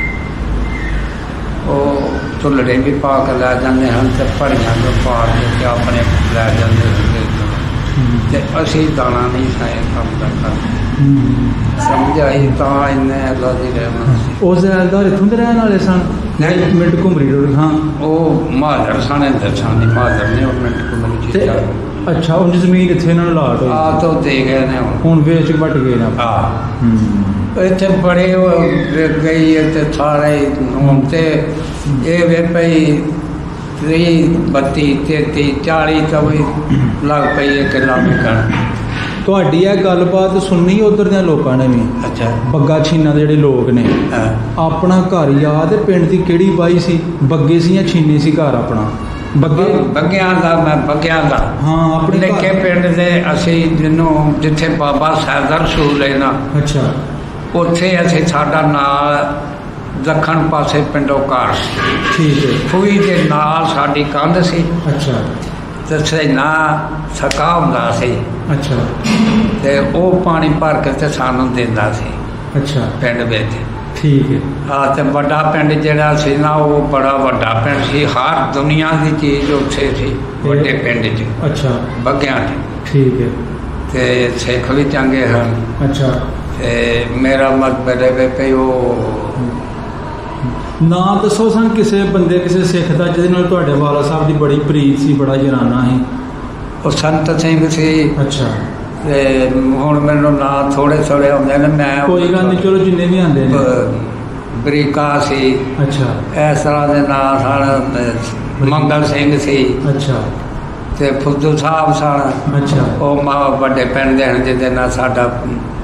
ਉਹ ਝੁੱਲੜੇ ਵੀ ਪਾ ਕੇ ਲੈ ਜਾਂਦੇ ਹਨ ਤੇ ਭੜੀਆਂ ਤੋਂ ਪਾ ਕੇ ਆਪਣੇ ਲੈ ਜਾਂਦੇ ਹੁੰਦੇ ਤੇ ਅਸੀਂ ਦਾਣਾ ਨਹੀਂ ਸਾਏ ਕੰਮ ਕਰਦਾ। ਸਮਝ ਆਈ ਤਾਂ ਇੰਨੇ ਅੱਲਾ ਦੀ ਰਹਿਮਤ। ਉਸ ਜ਼ੈਲਦਾਰ ਇੱਥੋਂ ਦੇ ਰਹਿਣ ਵਾਲੇ ਸਨ? Minute ਘੁਮਰੀ road. ਹਾਂ। ਉਹ ਮਹਾਜਰ ਸਨ। ਦਰਸ਼ਾਨੀ ਮਹਾਜਰ ਨੇ ਉਹ ਮਿੰਟ ਘੁਮਰੀ ਚੀਜ਼ਾਂ। ਅੱਛਾ। ਉਂਝ ਜ਼ਮੀਨ ਇੱਥੇ ਇਹਨਾਂ ਨੂੰ ਲਾਟ ਹੋਈ? ਆ ਤਾਂ ਦੇ ਗਏ ਨੇ ਹੁਣ ਵੇਚ ਵੱਟ ਗਏ ਨੇ। ਇੱਥੇ ਬੜੇ ਗਈ ਤੇ ਸਾਰੇ ਹੁਣ ਤੇ ਇਹ ਵੇ ਪਈ 30 32 33 40 ਤਾਂ ਵੀ ਲੱਗ ਪਈ ਹੈ ਕਿੱਲਾ ਵਿਕਣ। ਤੁਹਾਡੀ ਇਹ ਗੱਲਬਾਤ ਸੁਣਨੀ ਉਧਰ ਦੇ ਲੋਕਾਂ ਨੇ ਵੀ। ਅੱਛਾ। ਬੱਗਾ ਛੀਨਾ ਦੇ ਜਿਹੜੇ ਲੋਕ ਨੇ ਆਪਣਾ ਘਰ ਯਾਦ ਪਿੰਡ ਦੀ ਕਿਹੜੀ ਬਾਈ ਸੀ? ਬੱਗੇ ਸੀ ਜਾਂ ਛੀਨੇ ਸੀ ਘਰ ਆਪਣਾ? ਬੱਗਿਆਂ ਦਾ। ਮੈਂ ਬੱਗਿਆਂ ਦਾ। ਹਾਂ। ਆਪਣੇ ਨਿੱਕੇ ਪਿੰਡ ਦੇ ਅਸੀਂ ਜਿਹਨੂੰ ਜਿੱਥੇ ਬਾਬਾ ਸਾਹਿਬ ਦਾ ਰਸੂਲ ਹੈ ਨਾ। ਅੱਛਾ। ਉੱਥੇ ਅਸੀਂ ਸਾਡਾ ਨਾਲ ਦੱਖਣ ਪਾਸੇ ਪਿੰਡੋਂ ਘਰ ਸੀ। ਠੀਕ ਹੈ। ਖੂਹੀ ਦੇ ਨਾਲ ਸਾਡੀ ਕੰਧ ਸੀ। ਅੱਛਾ। ਤੇ ਸੈਨਾ ਸਕਾ ਹੁੰਦਾ ਸੀ। ਅੱਛਾ। ਤੇ ਉਹ ਪਾਣੀ ਭਰ ਕੇ ਤੇ ਸਾਨੂੰ ਦਿੰਦਾ ਸੀ। ਅੱਛਾ। ਪਿੰਡ ਵਿੱਚ। ਠੀਕ ਹੈ। ਹਾਂ। ਤੇ ਵੱਡਾ ਪਿੰਡ ਜਿਹੜਾ ਸੀ ਨਾ ਉਹ ਬੜਾ ਵੱਡਾ ਪਿੰਡ ਸੀ। ਹਰ ਦੁਨੀਆ ਦੀ ਚੀਜ਼ ਉੱਥੇ ਸੀ ਵੱਡੇ ਪਿੰਡ 'ਚ। ਅੱਛਾ। ਬੱਗਿਆਂ 'ਚ। ਠੀਕ ਹੈ। ਤੇ ਸਿੱਖ ਵੀ ਚੰਗੇ ਹਨ। ਅੱਛਾ। ਤੇ ਮੇਰਾ ਮਤਲਬ ਹੈ ਕਿ ਉਹ ਨਾਂ ਦੱਸੋ ਸਾਨੂੰ ਕਿਸੇ ਬੰਦੇ ਕਿਸੇ ਸਿੱਖ ਦਾ ਜਿਹਦੇ ਨਾਲ ਤੁਹਾਡੇ ਵਾਲਾ ਸਾਹਿਬ ਦੀ ਬੜੀ ਪ੍ਰੀਤ ਸੀ, ਬੜਾ ਜਨਾਨਾ ਸੀ? ਉਹ ਸੰਤ ਸਿੰਘ ਸੀ। ਅੱਛਾ। ਤੇ ਹੁਣ ਮੈਨੂੰ ਨਾਂ ਥੋੜੇ ਥੋੜੇ ਆਉਂਦੇ ਨੇ। ਮੈਂ ਕੋਈ ਗੱਲ ਨਹੀਂ, ਚਲੋ ਜਿੰਨੇ ਵੀ ਆਉਂਦੇ ਨੇ। ਬਰੀਕਾ ਸੀ। ਅੱਛਾ। ਇਸ ਤਰ੍ਹਾਂ ਦੇ ਨਾਂ ਸਨ। ਮੰਗਲ ਸਿੰਘ ਸੀ। ਅੱਛਾ। ਤੇ ਫੁੱਦੂ ਸਾਹਿਬ ਸਨ। ਅੱਛਾ। ਉਹ ਵੱਡੇ ਪਿੰਡ ਦੇ ਹਨ ਜਿਹਦੇ ਨਾਲ ਸਾਡਾ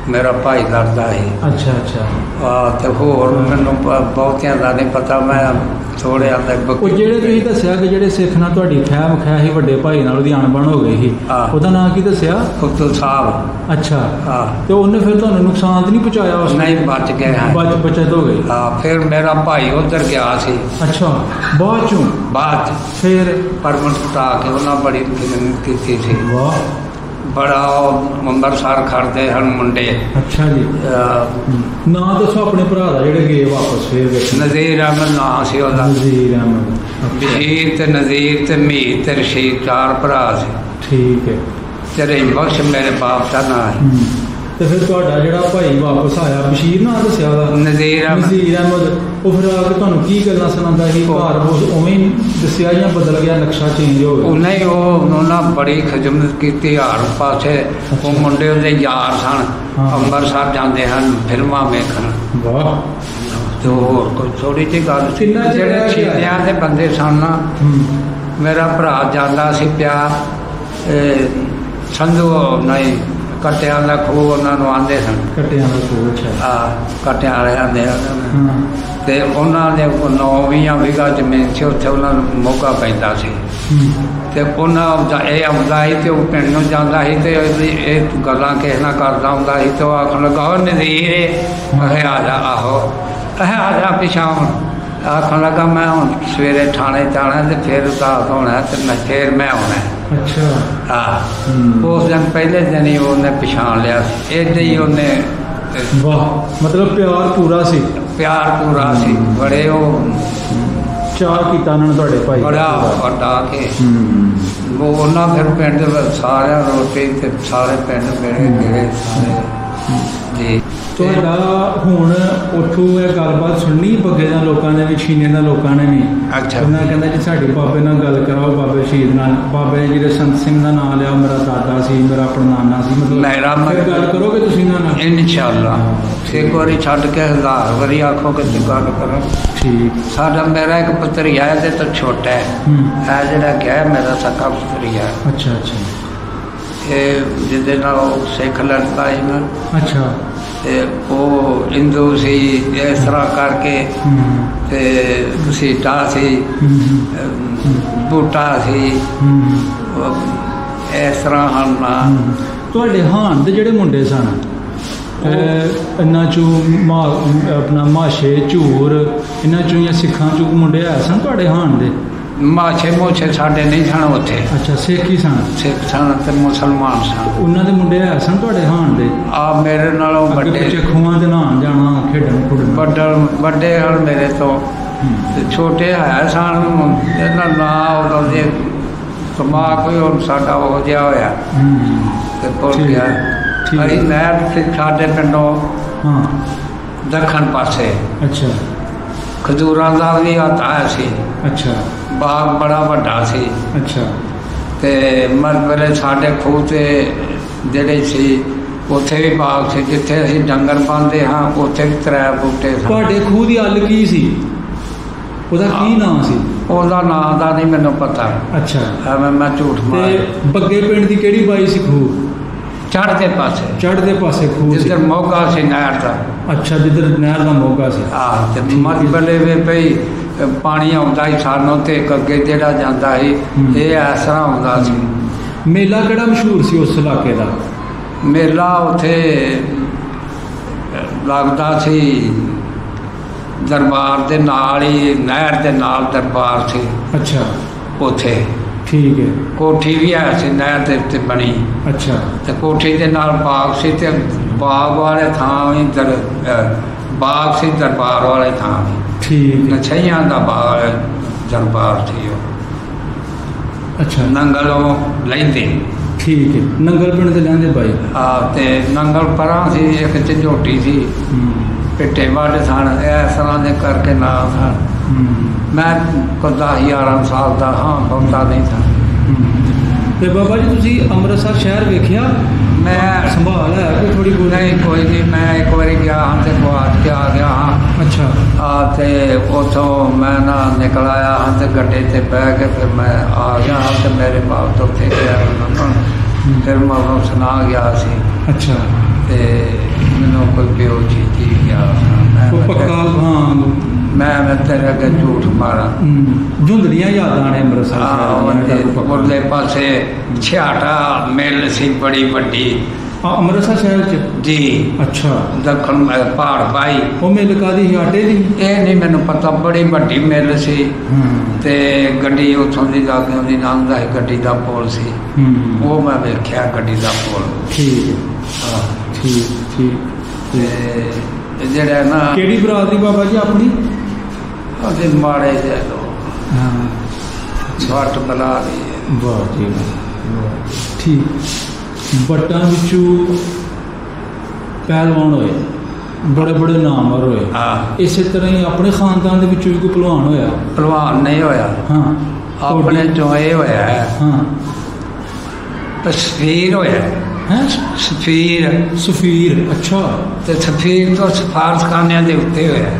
ਮੇਰਾ ਭਾਈ ਲੜਦਾ ਸੀ। ਅੱਛਾ ਅੱਛਾ। ਤੇ ਹੋਰ ਮੈਨੂੰ ਬਹੁਤਿਆਂ ਦਾ ਨਹੀਂ ਪਤਾ, ਮੈਂ ਥੋੜੇ ਆਂਦੇ ਉਹ ਜਿਹੜੇ ਤੁਸੀਂ ਦੱਸਿਆ ਕਿ ਜਿਹੜੇ ਸਿੱਖ ਨਾਲ ਤੁਹਾਡੀ ਖੈਮ ਖਿਆ ਸੀ ਵੱਡੇ ਭਾਈ ਨਾਲ ਉਹਦੀ ਅਣਬਣ ਹੋ ਗਈ ਸੀ, ਉਹਦਾ ਨਾਂ ਕੀ ਦੱਸਿਆ? ਖੁੱਤੂ ਸਾਹਿਬ। ਅੱਛਾ। ਹਾਂ। ਤੇ ਉਹਨੇ ਫਿਰ ਤੁਹਾਨੂੰ ਨੁਕਸਾਨ ਤਾਂ ਨਹੀਂ ਪਹੁੰਚਾਇਆ ਉਸ? ਨਹੀਂ, ਬਚ ਗਏ ਹਾਂ। ਬਚਤ ਹੋ ਗਈ। ਹਾਂ। ਫਿਰ ਮੇਰਾ ਭਾਈ ਉਧਰ ਗਿਆ ਸੀ। ਅੱਛਾ। ਬਾਅਦ ਚੋਂ? ਬਾਅਦ ਫਿਰ ਪਰਮਿਟ ਕਟਾ ਕੇ ਉਹਨਾਂ ਬੜੀ ਫਿਲਮ ਕੀਤੀ ਸੀ। ਵਾਹ। ਬੜਾ ਉਹ ਅੰਮ੍ਰਿਤਸਰ ਖੜਦੇ ਹਨ ਮੁੰਡੇ। ਅੱਛਾ ਜੀ। ਨਾਂ ਦੱਸੋ ਆਪਣੇ ਭਰਾ ਦਾ ਜਿਹੜੇ ਗਏ ਵਾਪਸ ਫਿਰ ਵੇਖਣ? ਨਜ਼ੀਰ ਅਹਿਮਦ ਨਾਂ ਸੀ ਉਹਦਾ। ਨਜ਼ੀਰ ਅਹਿਮਦ। ਬਸ਼ੀਰ ਤੇ ਨਜ਼ੀਰ ਤੇ ਮੀਤ ਤੇ ਰਸ਼ੀਦ 4 ਭਰਾ ਸੀ। ਠੀਕ ਹੈ। ਤੇ ਰਹੀਮ ਬਖਸ਼ ਮੇਰੇ ਬਾਪ ਦਾ ਨਾਂ ਹੈ। ਤੇ ਫਿਰ ਤੁਹਾਡਾ ਜਿਹੜਾ ਭਾਈ ਵਾਪਸ ਆਇਆ, ਬਸ਼ੀਰ ਨਾਂ ਦੱਸਿਆ ਉਹਦਾ? ਨਜ਼ੀਰ ਅਹਿਮਦ। ਨਜ਼ੀਰ ਅਹਿਮਦ। ਉਹ ਫਿਰ ਆ ਕੇ ਤੁਹਾਨੂੰ ਕੀ ਗੱਲਾਂ ਸੁਣਾਉਂਦਾ ਸੀ? ਘਰ ਉਵੇਂ ਹੀ ਦੱਸਿਆ ਜਾਂ ਬਦਲ ਗਿਆ, ਨਕਸ਼ਾ ਚੇਂਜ ਹੋ ਗਿਆ? ਨਹੀਂ, ਉਹਨਾਂ ਬੜੀ ਖਿਦਮਤ ਕੀਤੀ ਹਰ ਪਾਸੇ। ਉਹ ਮੁੰਡੇ ਉਹਦੇ ਯਾਰ ਸਨ, ਅੰਮ੍ਰਿਤਸਰ ਜਾਂਦੇ ਹਨ ਫਿਲਮਾਂ ਵੇਖਣ। ਵਾਹ। ਤੇ ਹੋਰ ਕੋਈ ਥੋੜੀ ਜਿਹੀ ਗੱਲ ਸੀ। ਜਿਹੜੇ ਛੀਲਿਆਂ ਦੇ ਬੰਦੇ ਸਨ ਨਾ, ਮੇਰਾ ਭਰਾ ਜਾਂਦਾ ਸੀ ਪਿਆ ਸੰਧੂ ਨਹੀਂ ਕਟਿਆਂ ਦਾ ਖੂਹ ਉਹਨਾਂ ਨੂੰ ਆਂਦੇ ਸਨ। ਕਟਿਆਂ ਦਾ ਖੂਹ। ਅੱਛਾ। ਕਟਿਆਂ ਵਾਲੇ ਆਂਦੇ ਹਨ। ਤੇ ਉਹਨਾਂ ਦੇ 9-20 ਵੀਘਾ ਜ਼ਮੀਨ ਸੀ, ਉੱਥੇ ਉਹਨਾਂ ਨੂੰ ਮੌਕਾ ਪੈਂਦਾ ਸੀ। ਤੇ ਉਹਨਾਂ ਦਾ ਇਹ ਆਉਂਦਾ ਸੀ ਤੇ ਉਹ ਪਿੰਡ ਨੂੰ ਜਾਂਦਾ ਸੀ ਤੇ ਇਹ ਗੱਲਾਂ ਕਿਸੇ ਨਾਲ ਕਰਦਾ ਹੁੰਦਾ ਸੀ ਤੇ ਉਹ ਆਖਣ ਲੱਗਾ ਉਹ ਨਜ਼ੀਰ ਇਹ ਆ ਜਾ। ਆਹੋ ਆ ਜਾ ਪਿਛਾਂ। ਆਖਣ ਲੱਗਾ ਮੈਂ ਹੁਣ ਸਵੇਰੇ ਥਾਣੇ ਜਾਣਾ ਤੇ ਫਿਰ ਉਤਾਰ ਹੋਣਾ ਤੇ ਫਿਰ ਮੈਂ ਆਉਣਾ। ਅੱਛਾ। ਹਾਂ। ਉਸ ਦਿਨ ਪਹਿਲੇ ਦਿਨ ਹੀ ਉਹਨੇ ਪਛਾਣ ਲਿਆ ਸੀ। ਏਦਾਂ ਹੀ ਉਹਨੇ। ਵਾਹ। ਮਤਲਬ ਪਿਆਰ ਪੂਰਾ ਸੀ? ਪਿਆਰ ਪੂਰਾ ਸੀ। ਬੜੇ ਉਹ ਚਾਅ ਕੀਤਾ ਉਹਨਾਂ ਨੇ ਤੁਹਾਡੇ ਭਾਈ? ਬੜਾ ਵੱਡਾ ਕੇ ਉਹਨਾਂ ਫਿਰ ਪਿੰਡ ਸਾਰਿਆਂ ਰੋਟੀ ਤੇ ਸਾਰੇ ਪਿੰਡ ਮੇਰੇ ਸਾਰੇ ਜੀ। ਤੁਹਾਡਾ ਹੁਣ ਉੱਥੋਂ ਇਹ ਗੱਲਬਾਤ ਸੁਣਨੀ ਬੱਗੇ ਦੇ ਲੋਕਾਂ ਨੇ ਵੀ, ਛੀਨੇ ਦੇ ਲੋਕਾਂ ਨੇ ਵੀ? ਅੱਛਾ। ਉਹਨਾਂ ਕਹਿੰਦਾ ਜੀ ਸਾਡੇ ਬਾਬੇ ਨਾਲ ਗੱਲ ਕਰਾਓ, ਬਾਬੇ ਸ਼ਹੀਦ ਨਾਲ। ਬਾਬੇ ਜਿਹੜੇ ਸੰਤ ਸਿੰਘ ਦਾ ਨਾਮ ਲਿਆ, ਮੇਰਾ ਦਾਦਾ ਸੀ, ਮੇਰਾ ਆਪਣਾ ਨਾਨਾ ਸੀ, ਮਤਲਬ ਫਿਰ ਗੱਲ ਕਰੋਗੇ ਤੁਸੀਂ ਇਹਨਾਂ ਨਾਲ? ਇਨਸ਼ਾਅੱਲਾ। ਇੱਕ ਵਾਰੀ ਛੱਡ ਕੇ 1000 ਵਾਰੀ ਆਖੋਗੇ ਤੇ ਗੱਲ ਕਰੋ। ਠੀਕ। ਸਾਡਾ ਮੇਰਾ ਇੱਕ ਪੁੱਤਰੀਆ ਇਹਦੇ ਤੋਂ ਛੋਟਾ ਹੈ। ਇਹ ਜਿਹੜਾ ਗਿਆ ਮੇਰਾ ਸਕਾ ਪੁੱਤਰੀਆ। ਅੱਛਾ ਅੱਛਾ। ਇਹ ਜਿਹਦੇ ਨਾਲ ਉਹ ਸਿੱਖ ਲੜਦਾ ਸੀ ਨਾ। ਅੱਛਾ। ਤੇ ਉਹ ਹਿੰਦੂ ਸੀ, ਇਸ ਤਰ੍ਹਾਂ ਕਰਕੇ। ਤੇ ਸੀਟਾ ਸੀ, ਬੂਟਾ ਸੀ, ਇਸ ਤਰ੍ਹਾਂ ਹਨ ਨਾ। ਤੁਹਾਡੇ ਹਾਨ ਦੇ ਜਿਹੜੇ ਮੁੰਡੇ ਸਨ, ਇਹਨਾਂ ਚੋਂ ਆਪਣਾ ਮਾਸ਼ੇ ਝੂਰ, ਇਹਨਾਂ ਚੋਂ ਜਾਂ ਸਿੱਖਾਂ ਚੋਂ ਮੁੰਡੇ ਆਏ ਸਨ ਤੁਹਾਡੇ ਹਾਨ ਦੇ? ਮਾਛੇ ਮੋਛੇ ਸਾਡੇ ਨਹੀਂ ਸਨ ਉੱਥੇ। ਅੱਛਾ। ਸਿੱਖ ਹੀ ਸਨ? ਸਿੱਖ ਸਨ ਤੇ ਮੁਸਲਮਾਨ ਸਨ। ਉਹਨਾਂ ਦੇ ਮੁੰਡੇ ਆਏ ਸਨ ਤੁਹਾਡੇ ਹਾਨ ਦੇ? ਮੇਰੇ ਨਾਲੋਂ ਵੱਡੇ। ਖੂਹਾਂ ਦੇ ਨਹਾਉਣ ਜਾਣਾ, ਖੇਡਣ ਖੁੱਡਣ? ਵੱਡੇ ਹਨ ਮੇਰੇ ਤੋਂ। ਛੋਟੇ ਆਇਆ ਸਨ। ਇਹਨਾਂ ਨਾਂ ਉਹਦਾ ਦੇ ਦਿਮਾਗ ਕੋਈ ਹੁਣ ਸਾਡਾ ਹੋ ਜਿਹਾ ਹੋਇਆ ਤੇ ਭੁੱਲ ਗਿਆ। ਅਸੀਂ ਨਹਿਰ ਸਾਡੇ ਪਿੰਡੋਂ ਦੱਖਣ ਪਾਸੇ। ਅੱਛਾ। ਖਜੂਰਾਂ ਦਾ ਵੀ ਆਇਆ ਸੀ। ਅੱਛਾ। ਬਾਗ ਬੜਾ ਵੱਡਾ ਸੀ। ਅੱਛਾ। ਤੇ ਮਰਬਲੇ ਸਾਡੇ ਖੂਹ ਤੇ ਜਿਹੜੇ ਸੀ ਉੱਥੇ ਵੀ ਬਾਗ ਸੀ, ਜਿੱਥੇ ਅਸੀਂ ਡੰਗਰ ਪਾਉਂਦੇ ਹਾਂ ਉੱਥੇ ਵੀ 3 ਬੂਟੇ ਸਨ। ਤੁਹਾਡੇ ਖੂਹ ਦੀ ਅੱਲ ਕੀ ਸੀ? ਉਹਦਾ ਕੀ ਨਾਮ ਸੀ? ਉਹਦਾ ਨਾਂ ਦਾ ਨਹੀਂ ਮੈਨੂੰ ਪਤਾ। ਅੱਛਾ। ਮੈਂ ਝੂਠ ਮਾਰਿਆ। ਤੇ ਬੱਗੇ ਪਿੰਡ ਦੀ ਕਿਹੜੀ ਬਾਈ ਸੀ ਖੂਹ? ਚੜ੍ਹਦੇ ਪਾਸੇ। ਚੜ੍ਹਦੇ ਪਾਸੇ ਖੂਹ ਜਿੱਧਰ ਮੋਗਾ ਸੀ ਨਹਿਰ ਦਾ। ਅੱਛਾ। ਜਿੱਧਰ ਨਹਿਰ ਦਾ ਮੋਗਾ ਸੀ। ਤੇ ਮਰਬਲੇ ਵੇ ਪਈ ਪਾਣੀ ਆਉਂਦਾ ਸੀ ਸਾਨੂੰ ਤੇ ਅੱਗੇ ਜਿਹੜਾ ਜਾਂਦਾ ਸੀ ਇਹ ਇਸ ਤਰ੍ਹਾਂ ਆਉਂਦਾ ਸੀ। ਮੇਲਾ ਕਿਹੜਾ ਮਸ਼ਹੂਰ ਸੀ ਉਸ ਇਲਾਕੇ ਦਾ? ਮੇਲਾ ਉੱਥੇ ਲੱਗਦਾ ਸੀ ਦਰਬਾਰ ਦੇ ਨਾਲ ਹੀ, ਨਹਿਰ ਦੇ ਨਾਲ ਦਰਬਾਰ ਸੀ। ਅੱਛਾ। ਉੱਥੇ ਠੀਕ ਹੈ। ਕੋਠੀ ਵੀ ਹੈ ਸੀ ਨਹਿਰ ਦੇ ਉੱਤੇ ਬਣੀ। ਅੱਛਾ। ਤੇ ਕੋਠੀ ਦੇ ਨਾਲ ਬਾਗ ਸੀ ਤੇ ਬਾਗ ਵਾਲੇ ਥਾਂ ਵੀ ਬਾਗ ਸੀ, ਦਰਬਾਰ ਵਾਲੇ ਥਾਂ ਵੀ। ਠੀਕ। ਨਛਈਆਂ ਦਾ ਬਾਗ ਦਰਬਾਰ ਸੀ ਉਹ। ਅੱਛਾ। ਨੰਗਲੋਂ ਲੈਂਦੇ। ਠੀਕ ਹੈ। ਨੰਗਲ ਪਿੰਡ ਦੇ ਲੈਂਦੇ ਬਾਈ? ਤੇ ਨੰਗਲ ਪਰਾਂ ਸੀ ਇੱਕ ਝੋਟੀ ਸੀ, ਪਿੱਟੇ ਵਾਲੇ ਸਨ, ਇਸ ਤਰ੍ਹਾਂ ਦੇ ਕਰਕੇ ਨਾ ਸਨ। ਮੈਂ 10-11 ਸਾਲ ਦਾ ਹਾਂ, ਬਹੁਤਾ ਨਹੀਂ ਥਾ। ਤੇ ਬਾਬਾ ਜੀ ਤੁਸੀਂ ਅੰਮ੍ਰਿਤਸਰ ਸ਼ਹਿਰ ਵੇਖਿਆ? ਮੈਂ ਸੰਭਾਲ ਹੈ ਕੋਈ ਥੋੜੀ ਬਹੁਤ? ਨਹੀਂ, ਕੋਈ ਨਹੀਂ। ਮੈਂ ਇੱਕ ਵਾਰੀ ਗਿਆ ਹਾਂ ਤੇ ਗੁਆਚ ਕੇ ਆ ਗਿਆ ਹਾਂ। ਅੱਛਾ। ਤੇ ਉੱਥੋਂ ਮੈਂ ਨਾ ਨਿਕਲ ਆਇਆ ਹਾਂ ਤੇ ਗੱਡੇ ਤੇ ਬਹਿ ਕੇ ਫਿਰ ਮੈਂ ਆ ਗਿਆ ਹਾਂ ਤੇ ਮੇਰੇ ਬਾਪ ਤੋਂ ਉੱਥੇ ਗਿਆ। ਫਿਰ ਮੈਂ ਉਹਨੂੰ ਸੁਣਾ ਗਿਆ ਸੀ। ਅੱਛਾ। ਤੇ ਮੈਨੂੰ ਕੋਈ ਪਿਓ ਚੀਤੀ ਗਿਆ ਉਹ ਪੱਕਾ ਹਾਂ ਮੈਂ ਤੇਰੇ ਅੱਗੇ ਝੂਠ ਮਾਰਾਂ। ਝੁੰਦੜੀਆਂ ਯਾਦਾਂ ਨੇ ਅੰਮ੍ਰਿਤਸਰ ਉਰਲੇ ਪਾਸੇ ਛਿਆਟਾ ਮਿਲ ਸੀ ਬੜੀ ਵੱਡੀ ਅੰਮ੍ਰਿਤਸਰ ਸ਼ਹਿਰ ਚ ਜੀ। ਅੱਛਾ ਦੱਖਣ ਪਹਾੜ ਪਾਈ ਉਹ ਮਿਲ ਕਾਦੀ ਆਟੇ ਦੀ? ਇਹ ਨਹੀਂ ਮੈਨੂੰ ਪਤਾ, ਬੜੀ ਵੱਡੀ ਮਿਲ ਸੀ ਤੇ ਗੱਡੀ ਉੱਥੋਂ ਦੀ ਜਾ ਕੇ ਉਹਦੀ ਨਾਮ ਦਾ ਗੱਡੀ ਦਾ ਪੁਲ ਸੀ, ਉਹ ਮੈਂ ਵੇਖਿਆ ਗੱਡੀ ਦਾ ਪੁਲ। ਠੀਕ ਹੈ ਠੀਕ ਠੀਕ। ਤੇ ਜਿਹੜਾ ਨਾ ਕਿਹੜੀ ਬਰਾਦਰੀ ਬਾਬਾ ਜੀ ਆਪਣੀ? ਉਹਦੇ ਮਾੜੇ ਜਿਹੇ ਛੱਟ ਬਣਾ ਰਹੀ। ਵਾਹ ਜੀ ਠੀਕ। ਬੱਟਾਂ ਵਿੱਚੋਂ ਪਹਿਲਵਾਨ ਹੋਏ, ਬੜੇ ਬੜੇ ਨਾਮਵਰ ਹੋਏ। ਹਾਂ ਇਸੇ ਤਰ੍ਹਾਂ ਹੀ ਆਪਣੇ ਖਾਨਦਾਨ ਦੇ ਵਿੱਚੋਂ ਵੀ ਕੋਈ ਪਹਿਲਵਾਨ ਹੋਇਆ? ਪਹਿਲਵਾਨ ਨਹੀਂ ਹੋਇਆ। ਹਾਂ ਆਪਣੇ ਚੋਂ ਇਹ ਹੋਇਆ ਹਾਂ ਤਸਵੀਰ ਹੋਇਆ ਹੈ ਸਫੀਰ। ਸਫੀਰ ਅੱਛਾ। ਤੇ ਸਫੀਰ ਤੋਂ ਸਫਾਰਤਖਾਨਿਆਂ ਦੇ ਉੱਤੇ ਹੋਇਆ।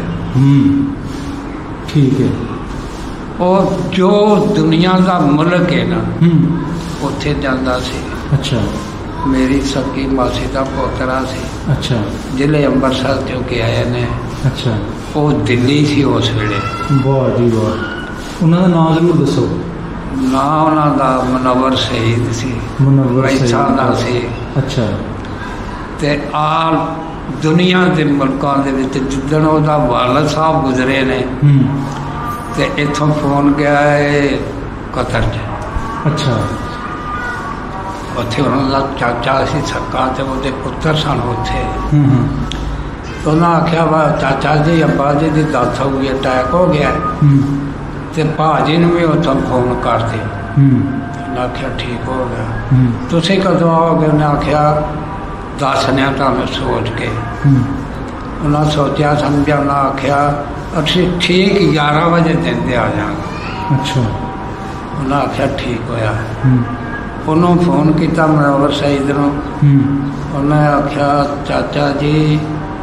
ਠੀਕ ਹੈ। ਉਹ ਜੋ ਦੁਨੀਆ ਦਾ ਮੁਲਕ ਹੈ ਨਾ ਉੱਥੇ ਜਾਂਦਾ ਸੀ। ਅੱਛਾ। ਮੇਰੀ ਸਕੀ ਮਾਸੀ ਦਾ ਪੋਤਰਾ ਸੀ। ਅੱਛਾ। ਜ਼ਿਲ੍ਹੇ ਅੰਮ੍ਰਿਤਸਰ ਤੋਂ ਕੇ ਆਏ ਨੇ। ਅੱਛਾ। ਉਹ ਦਿੱਲੀ ਸੀ ਉਸ ਵੇਲੇ। ਵਾਹ ਜੀ ਵਾਹ। ਉਹਨਾਂ ਦਾ ਨਾਮ ਜ਼ਰੂਰ ਦੱਸੋ। ਨਾ ਉਹਨਾਂ ਦਾ ਮੁਨੱਵਰ ਸ਼ਹੀਦ ਸੀ। ਮੁਨੱਵਰ ਸ਼ਹੀਦ ਦਾ ਸੀ। ਅੱਛਾ। ਤੇ ਆਲ ਦੁਨੀਆ ਦੇ ਮੁਲਕਾਂ ਦੇ ਵਿੱਚ ਜਿੱਦਣ ਉਹਦਾ ਵਾਲਦ ਸਾਹਿਬ ਗੁਜ਼ਰੇ ਨੇ ਤੇ ਇੱਥੋਂ ਫੋਨ ਗਿਆ ਹੈ ਕਤਰ 'ਚ। ਅੱਛਾ। ਉੱਥੇ ਉਹਨਾਂ ਦਾ ਚਾਚਾ ਸੀ ਸਕਾ ਤੇ ਉਹਦੇ ਪੁੱਤਰ ਸਨ ਉੱਥੇ। ਉਹਨਾਂ ਆਖਿਆ ਵਾ ਚਾਚਾ ਜੀ ਅੱਬਾ ਜੀ ਦੀ ਦਾਤ ਹੋ ਗਈ, ਅਟੈਕ ਹੋ ਗਿਆ ਤੇ ਭਾਜੀ ਨੂੰ ਵੀ ਉੱਥੋਂ ਫੋਨ ਕਰਦੇ। ਉਹਨਾਂ ਆਖਿਆ ਠੀਕ ਹੋ ਗਿਆ। ਤੁਸੀਂ ਕਦੋਂ ਆਓਗੇ? ਉਹਨੇ ਆਖਿਆ ਦੱਸਣਿਆ ਤੁਹਾਨੂੰ ਸੋਚ ਕੇ। ਉਹਨਾਂ ਸੋਚਿਆ ਸਮਝਿਆ। ਉਹਨਾਂ ਆਖਿਆ ਅਸੀਂ ਠੀਕ 11 ਵਜੇ ਦਿਨ ਦੇ ਆ ਜਾਵਾਂਗੇ। ਅੱਛਾ। ਉਹਨਾਂ ਆਖਿਆ ਠੀਕ ਹੋਇਆ। ਉਹਨੂੰ ਫੋਨ ਕੀਤਾ ਮੁਨੱਵਰ ਸ਼ਹੀਦ ਨੂੰ। ਉਹਨੇ ਆਖਿਆ ਚਾਚਾ ਜੀ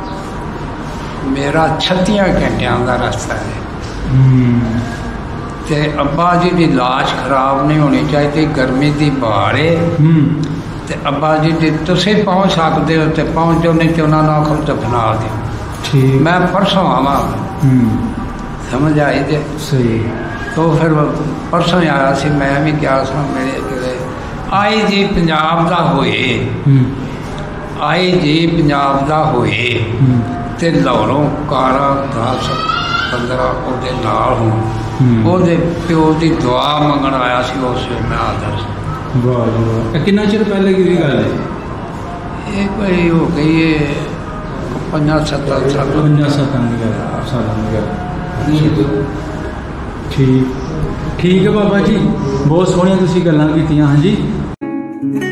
ਮੇਰਾ 36 ਘੰਟਿਆਂ ਦਾ ਰਸਤਾ ਹੈ ਤੇ ਅੱਬਾ ਜੀ ਦੀ ਲਾਸ਼ ਖਰਾਬ ਨਹੀਂ ਹੋਣੀ ਚਾਹੀਦੀ, ਗਰਮੀ ਦੀ ਬਹਾਰ ਹੈ ਤੇ ਅੱਬਾ ਜੀ ਦੀ ਤੁਸੀਂ ਪਹੁੰਚ ਸਕਦੇ ਹੋ ਤੇ ਪਹੁੰਚੋ, ਨਹੀਂ ਤੇ ਉਹਨਾਂ ਨੂੰ ਆਖੋ ਦਫਨਾ ਦਿਓ। ਠੀਕ। ਮੈਂ ਪਰਸੋਂ ਆਵਾਂ। ਸਮਝ ਆਈ ਜੇ? ਸਹੀ। ਤੋ ਫਿਰ ਪਰਸੋਂ ਆਇਆ ਸੀ, ਮੈਂ ਵੀ ਗਿਆ ਸਾਂ। ਮੇਰੇ ਕਿਤੇ ਆਈ ਜੀ ਪੰਜਾਬ ਦਾ ਹੋਏ, ਆਈ ਜੀ ਪੰਜਾਬ ਦਾ ਹੋਏ ਤੇ ਲਾਹੌਰੋਂ ਕਾਰਾਂ 10-15 ਉਹਦੇ ਨਾਲ ਹੋਣ। ਉਹਦੇ ਪਿਓ ਦੀ ਦੁਆ ਮੰਗਣ ਆਇਆ ਸੀ ਉਸ ਵੇਲੇ ਮੈਂ ਆਦਰ। ਵਾਹ ਜੀ ਵਾਹ। ਕਿੰਨਾ ਚਿਰ ਪਹਿਲੇ ਦੀ ਗੱਲ ਹੈ? ਇਹ ਕੋਈ ਹੋ ਗਈ 5-7 ਸਾਲ। 5-7 ਦੀ ਗੱਲ, ਸਾਲਾਂ ਦੀ ਗੱਲ। ਠੀਕ ਠੀਕ ਹੈ ਬਾਬਾ ਜੀ, ਬਹੁਤ ਸੋਹਣੀਆਂ ਤੁਸੀਂ ਗੱਲਾਂ ਕੀਤੀਆਂ। ਹਾਂਜੀ।